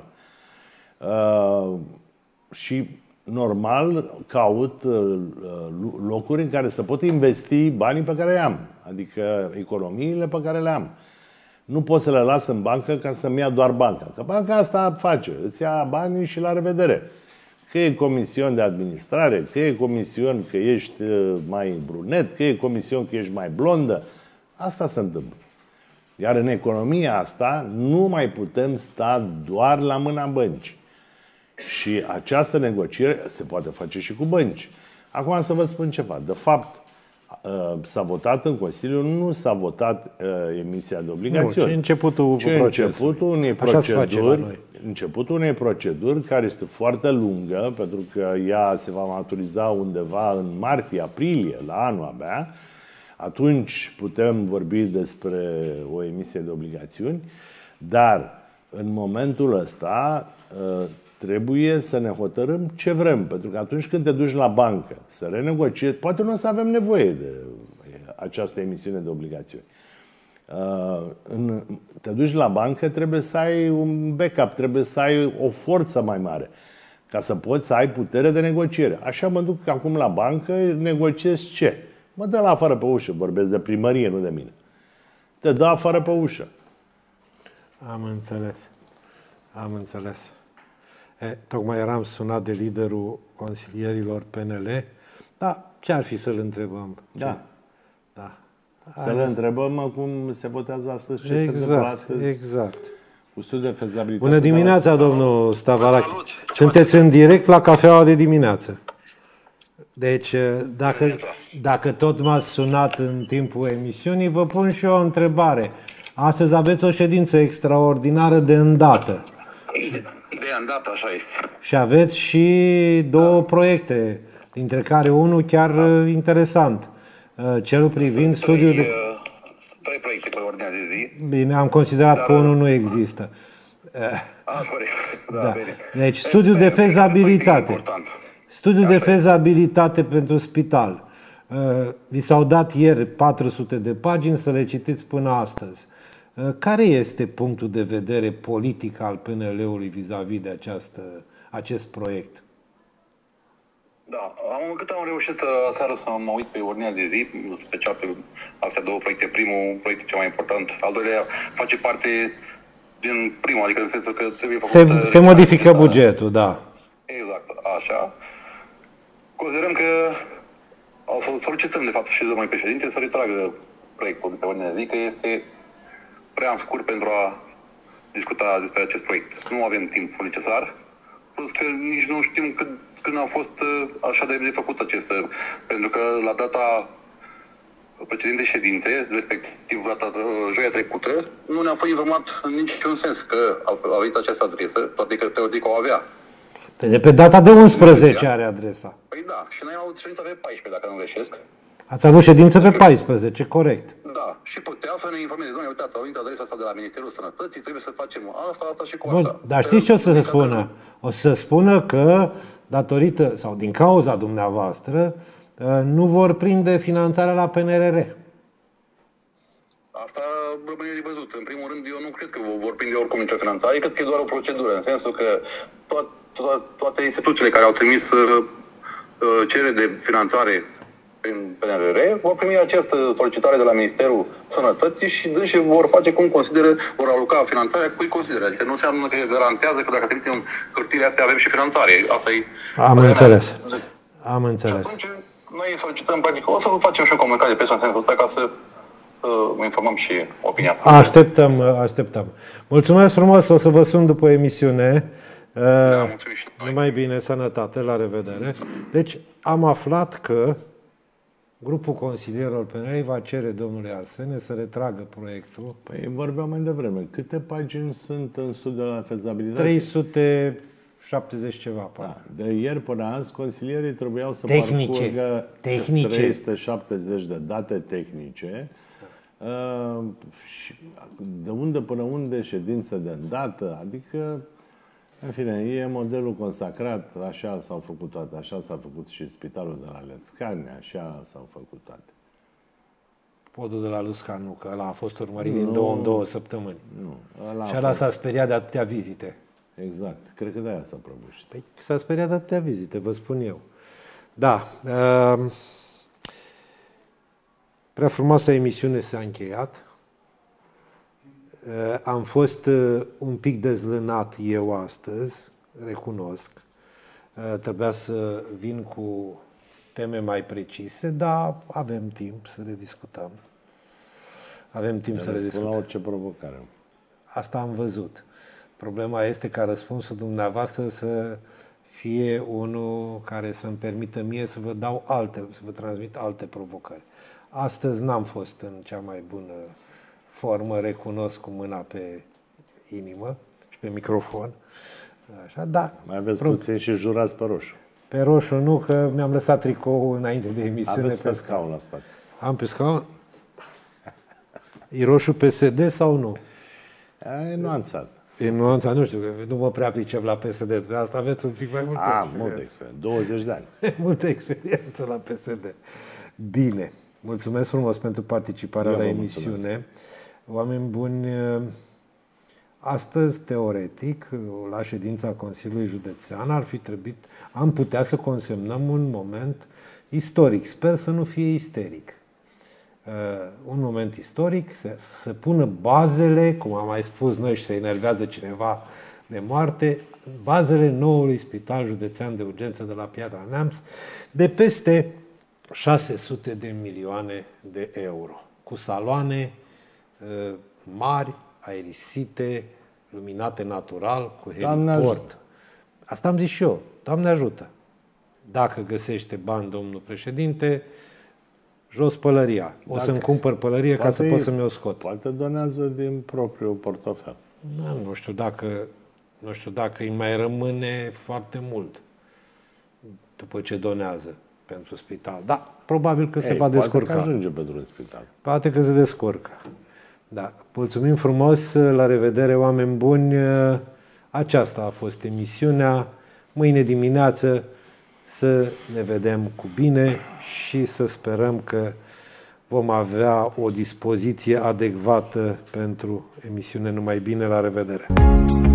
Și normal caut locuri în care să pot investi banii pe care le am, adică economiile pe care le am. Nu pot să le las în bancă ca să-mi ia doar banca. Că banca asta face, îți ia banii și la revedere. Că e comision de administrare, că e comision că ești mai brunet, că e comision că ești mai blondă. Asta se întâmplă. Iar în economia asta nu mai putem sta doar la mâna băncii. Și această negociere se poate face și cu bănci. Acum să vă spun ceva. De fapt, s-a votat în Consiliu, nu s-a votat emisia de obligațiuni. Nu, ci începutul ci începutul unei proceduri, începutul unei proceduri care este foarte lungă, pentru că ea se va maturiza undeva în martie-aprilie, la anul abia. Atunci putem vorbi despre o emisie de obligațiuni, dar în momentul ăsta trebuie să ne hotărâm ce vrem. Pentru că atunci când te duci la bancă să renegociezi, poate nu o să avem nevoie de această emisiune de obligațiuni. Te duci la bancă, trebuie să ai un backup, trebuie să ai o forță mai mare ca să poți să ai putere de negociere. Așa mă duc acum la bancă, negociez ce? Mă dă la afară pe ușă, vorbesc de primărie, nu de mine. Te dă afară pe ușă. Am înțeles. Am înțeles. E, tocmai eram sunat de liderul consilierilor P N L. Da, ce ar fi să-l întrebăm? Da. Da. Să le întrebăm cum se votează astăzi, ce exact, se întâmplă astăzi. Exact. Cu studiul de fezabilitate. Bună dimineața, domnul Stavarache. Sunteți în direct la cafeaua de dimineață. Deci, dacă, dacă tot m-ați sunat în timpul emisiunii, vă pun și eu o întrebare. Astăzi aveți o ședință extraordinară de îndată. De îndată, așa este. Și aveți și două da. proiecte, dintre care unul chiar da. interesant. Cel privind trei, studiul de... Trei proiecte pe ordinea de zi. Bine, am considerat Dar... că unul nu există. A, corect. Da, da. Bine. Deci, studiul de fezabilitate. Studiul de fezabilitate pentru spital. Vi s-au dat ieri patru sute de pagini, să le citiți până astăzi. Care este punctul de vedere politic al P N L-ului vis-a-vis de această, acest proiect? Da, am, cât am reușit aseară să mă uit pe ordinea de zi, special pe astea două proiecte. Primul proiect cel mai important, al doilea face parte din primul, adică în sensul că trebuie făcut... Se, se modifică bugetul, da. Exact, așa. Considerăm că solicităm, de fapt, și domnului președinte să retragă proiectul de pe ordinea de zi, că este prea scurt pentru a discuta despre acest proiect. Nu avem timpul necesar, plus că nici nu știm cât, când a fost așa de făcut acest, pentru că la data precedente ședințe, respectiv data joia trecută, nu ne-a fost informat în niciun sens că a venit această adresă, toate că teoretic o avea. De pe data de unsprezece are adresa. Păi da, și noi am avut ședința pe paisprezece, dacă nu greșesc. Ați avut ședință pe paisprezece, corect. Da, și putea să ne informeze, doamne, uitați, a venit adresa asta de la Ministerul Sănătății, trebuie să facem asta, asta și cu Bun, asta. dar știți ce o să se spună? O să se spună că, datorită, sau din cauza dumneavoastră, nu vor prinde finanțarea la P N R R. Asta rămâne de văzut. În primul rând, eu nu cred că vor prinde oricum nicio finanțare, cred că e doar o procedură, în sensul că to- to- toate instituțiile care au trimis uh, cereri de finanțare prin P N R R vor primi această solicitare de la Ministerul Sănătății și dânsii vor face cum consideră, vor aloca finanțarea cui consideră. Adică nu înseamnă că garantează că dacă trimitem hârtiile astea avem și finanțare. Asta e... Am înțeles. Am înțeles. Și atunci noi solicităm, practic, o să facem și o comunicare de presă în sensul ăsta ca să uh, informăm și opinia. Așteptăm, așteptăm. Mulțumesc frumos, o să vă sun după emisiune. Da, mulțumim și noi. Numai bine, sănătate, la revedere. Deci am aflat că Grupul consilierilor penali va cere domnului Arsene să retragă proiectul. Păi vorbeam mai devreme. Câte pagini sunt în studiul la fezabilitate? trei sute șaptezeci ceva. Da. De ieri până azi, consilierii trebuiau să tehnice. parcurgă tehnice. trei sute șaptezeci de date tehnice. Uh, și de unde până unde ședință de îndată, adică, în fine, e modelul consacrat, așa s-au făcut toate, așa s-a făcut și spitalul de la Lețcani, așa s-au făcut toate. Podul de la Luscanu, că ăla a fost urmărit din două în două săptămâni. Nu. Ăla și ăla s-a speriat de atâtea vizite. Exact. Cred că de-aia s-a prăbușit. Păi s-a speriat de atâtea vizite, vă spun eu. Da. Uh, prea frumoasa emisiune s-a încheiat. Uh, am fost uh, un pic dezlănat eu astăzi, recunosc. Uh, trebuia să vin cu teme mai precise, dar avem timp să le discutăm. Avem timp să le discutăm. La orice provocare. Asta am văzut. Problema este ca răspunsul dumneavoastră să fie unul care să-mi permită mie să vă dau alte, să vă transmit alte provocări. Astăzi n-am fost în cea mai bună formă, recunosc, cu mâna pe inimă și pe microfon. Așa, da. Mai aveți pro... puțin și jurați pe roșu. Pe roșu nu, că mi-am lăsat tricoul înainte de emisiune. Aveți pe scaun la spate. Am pe scaun? E roșu P S D sau nu? E nuanțat. E nuanțat, nu știu, că nu mă prea pricep la P S D. Pe asta aveți un pic mai multă A, multă experiență. douăzeci de ani. Multă experiență la P S D. Bine. Mulțumesc frumos pentru participarea Eu la emisiune. Mulțumesc. Oameni buni, astăzi, teoretic, la ședința Consiliului Județean ar fi trebuit, am putea să consemnăm un moment istoric. Sper să nu fie isteric. Uh, un moment istoric, să se pună bazele, cum am mai spus noi și se enervează cineva de moarte, bazele noului Spital Județean de Urgență de la Piatra Neamț, de peste șase sute de milioane de euro, cu saloane uh, mari, aerisite, luminate natural, cu heliport. Asta am zis și eu. Doamne ajută! Dacă găsește bani, domnul președinte, jos pălăria. O să-mi cumpăr pălărie ca să pot să mi-o scot. Poate donează din propriul portofel. Da, nu știu dacă, nu știu dacă îi mai rămâne foarte mult după ce donează pentru spital. Da, probabil că Ei, se va poate descurca. Poate că ajunge pentru un spital. Poate că se descurcă. Da. Mulțumim frumos, la revedere, oameni buni. Aceasta a fost emisiunea. Mâine dimineață să ne vedem cu bine și să sperăm că vom avea o dispoziție adecvată pentru emisiune. Numai bine, la revedere!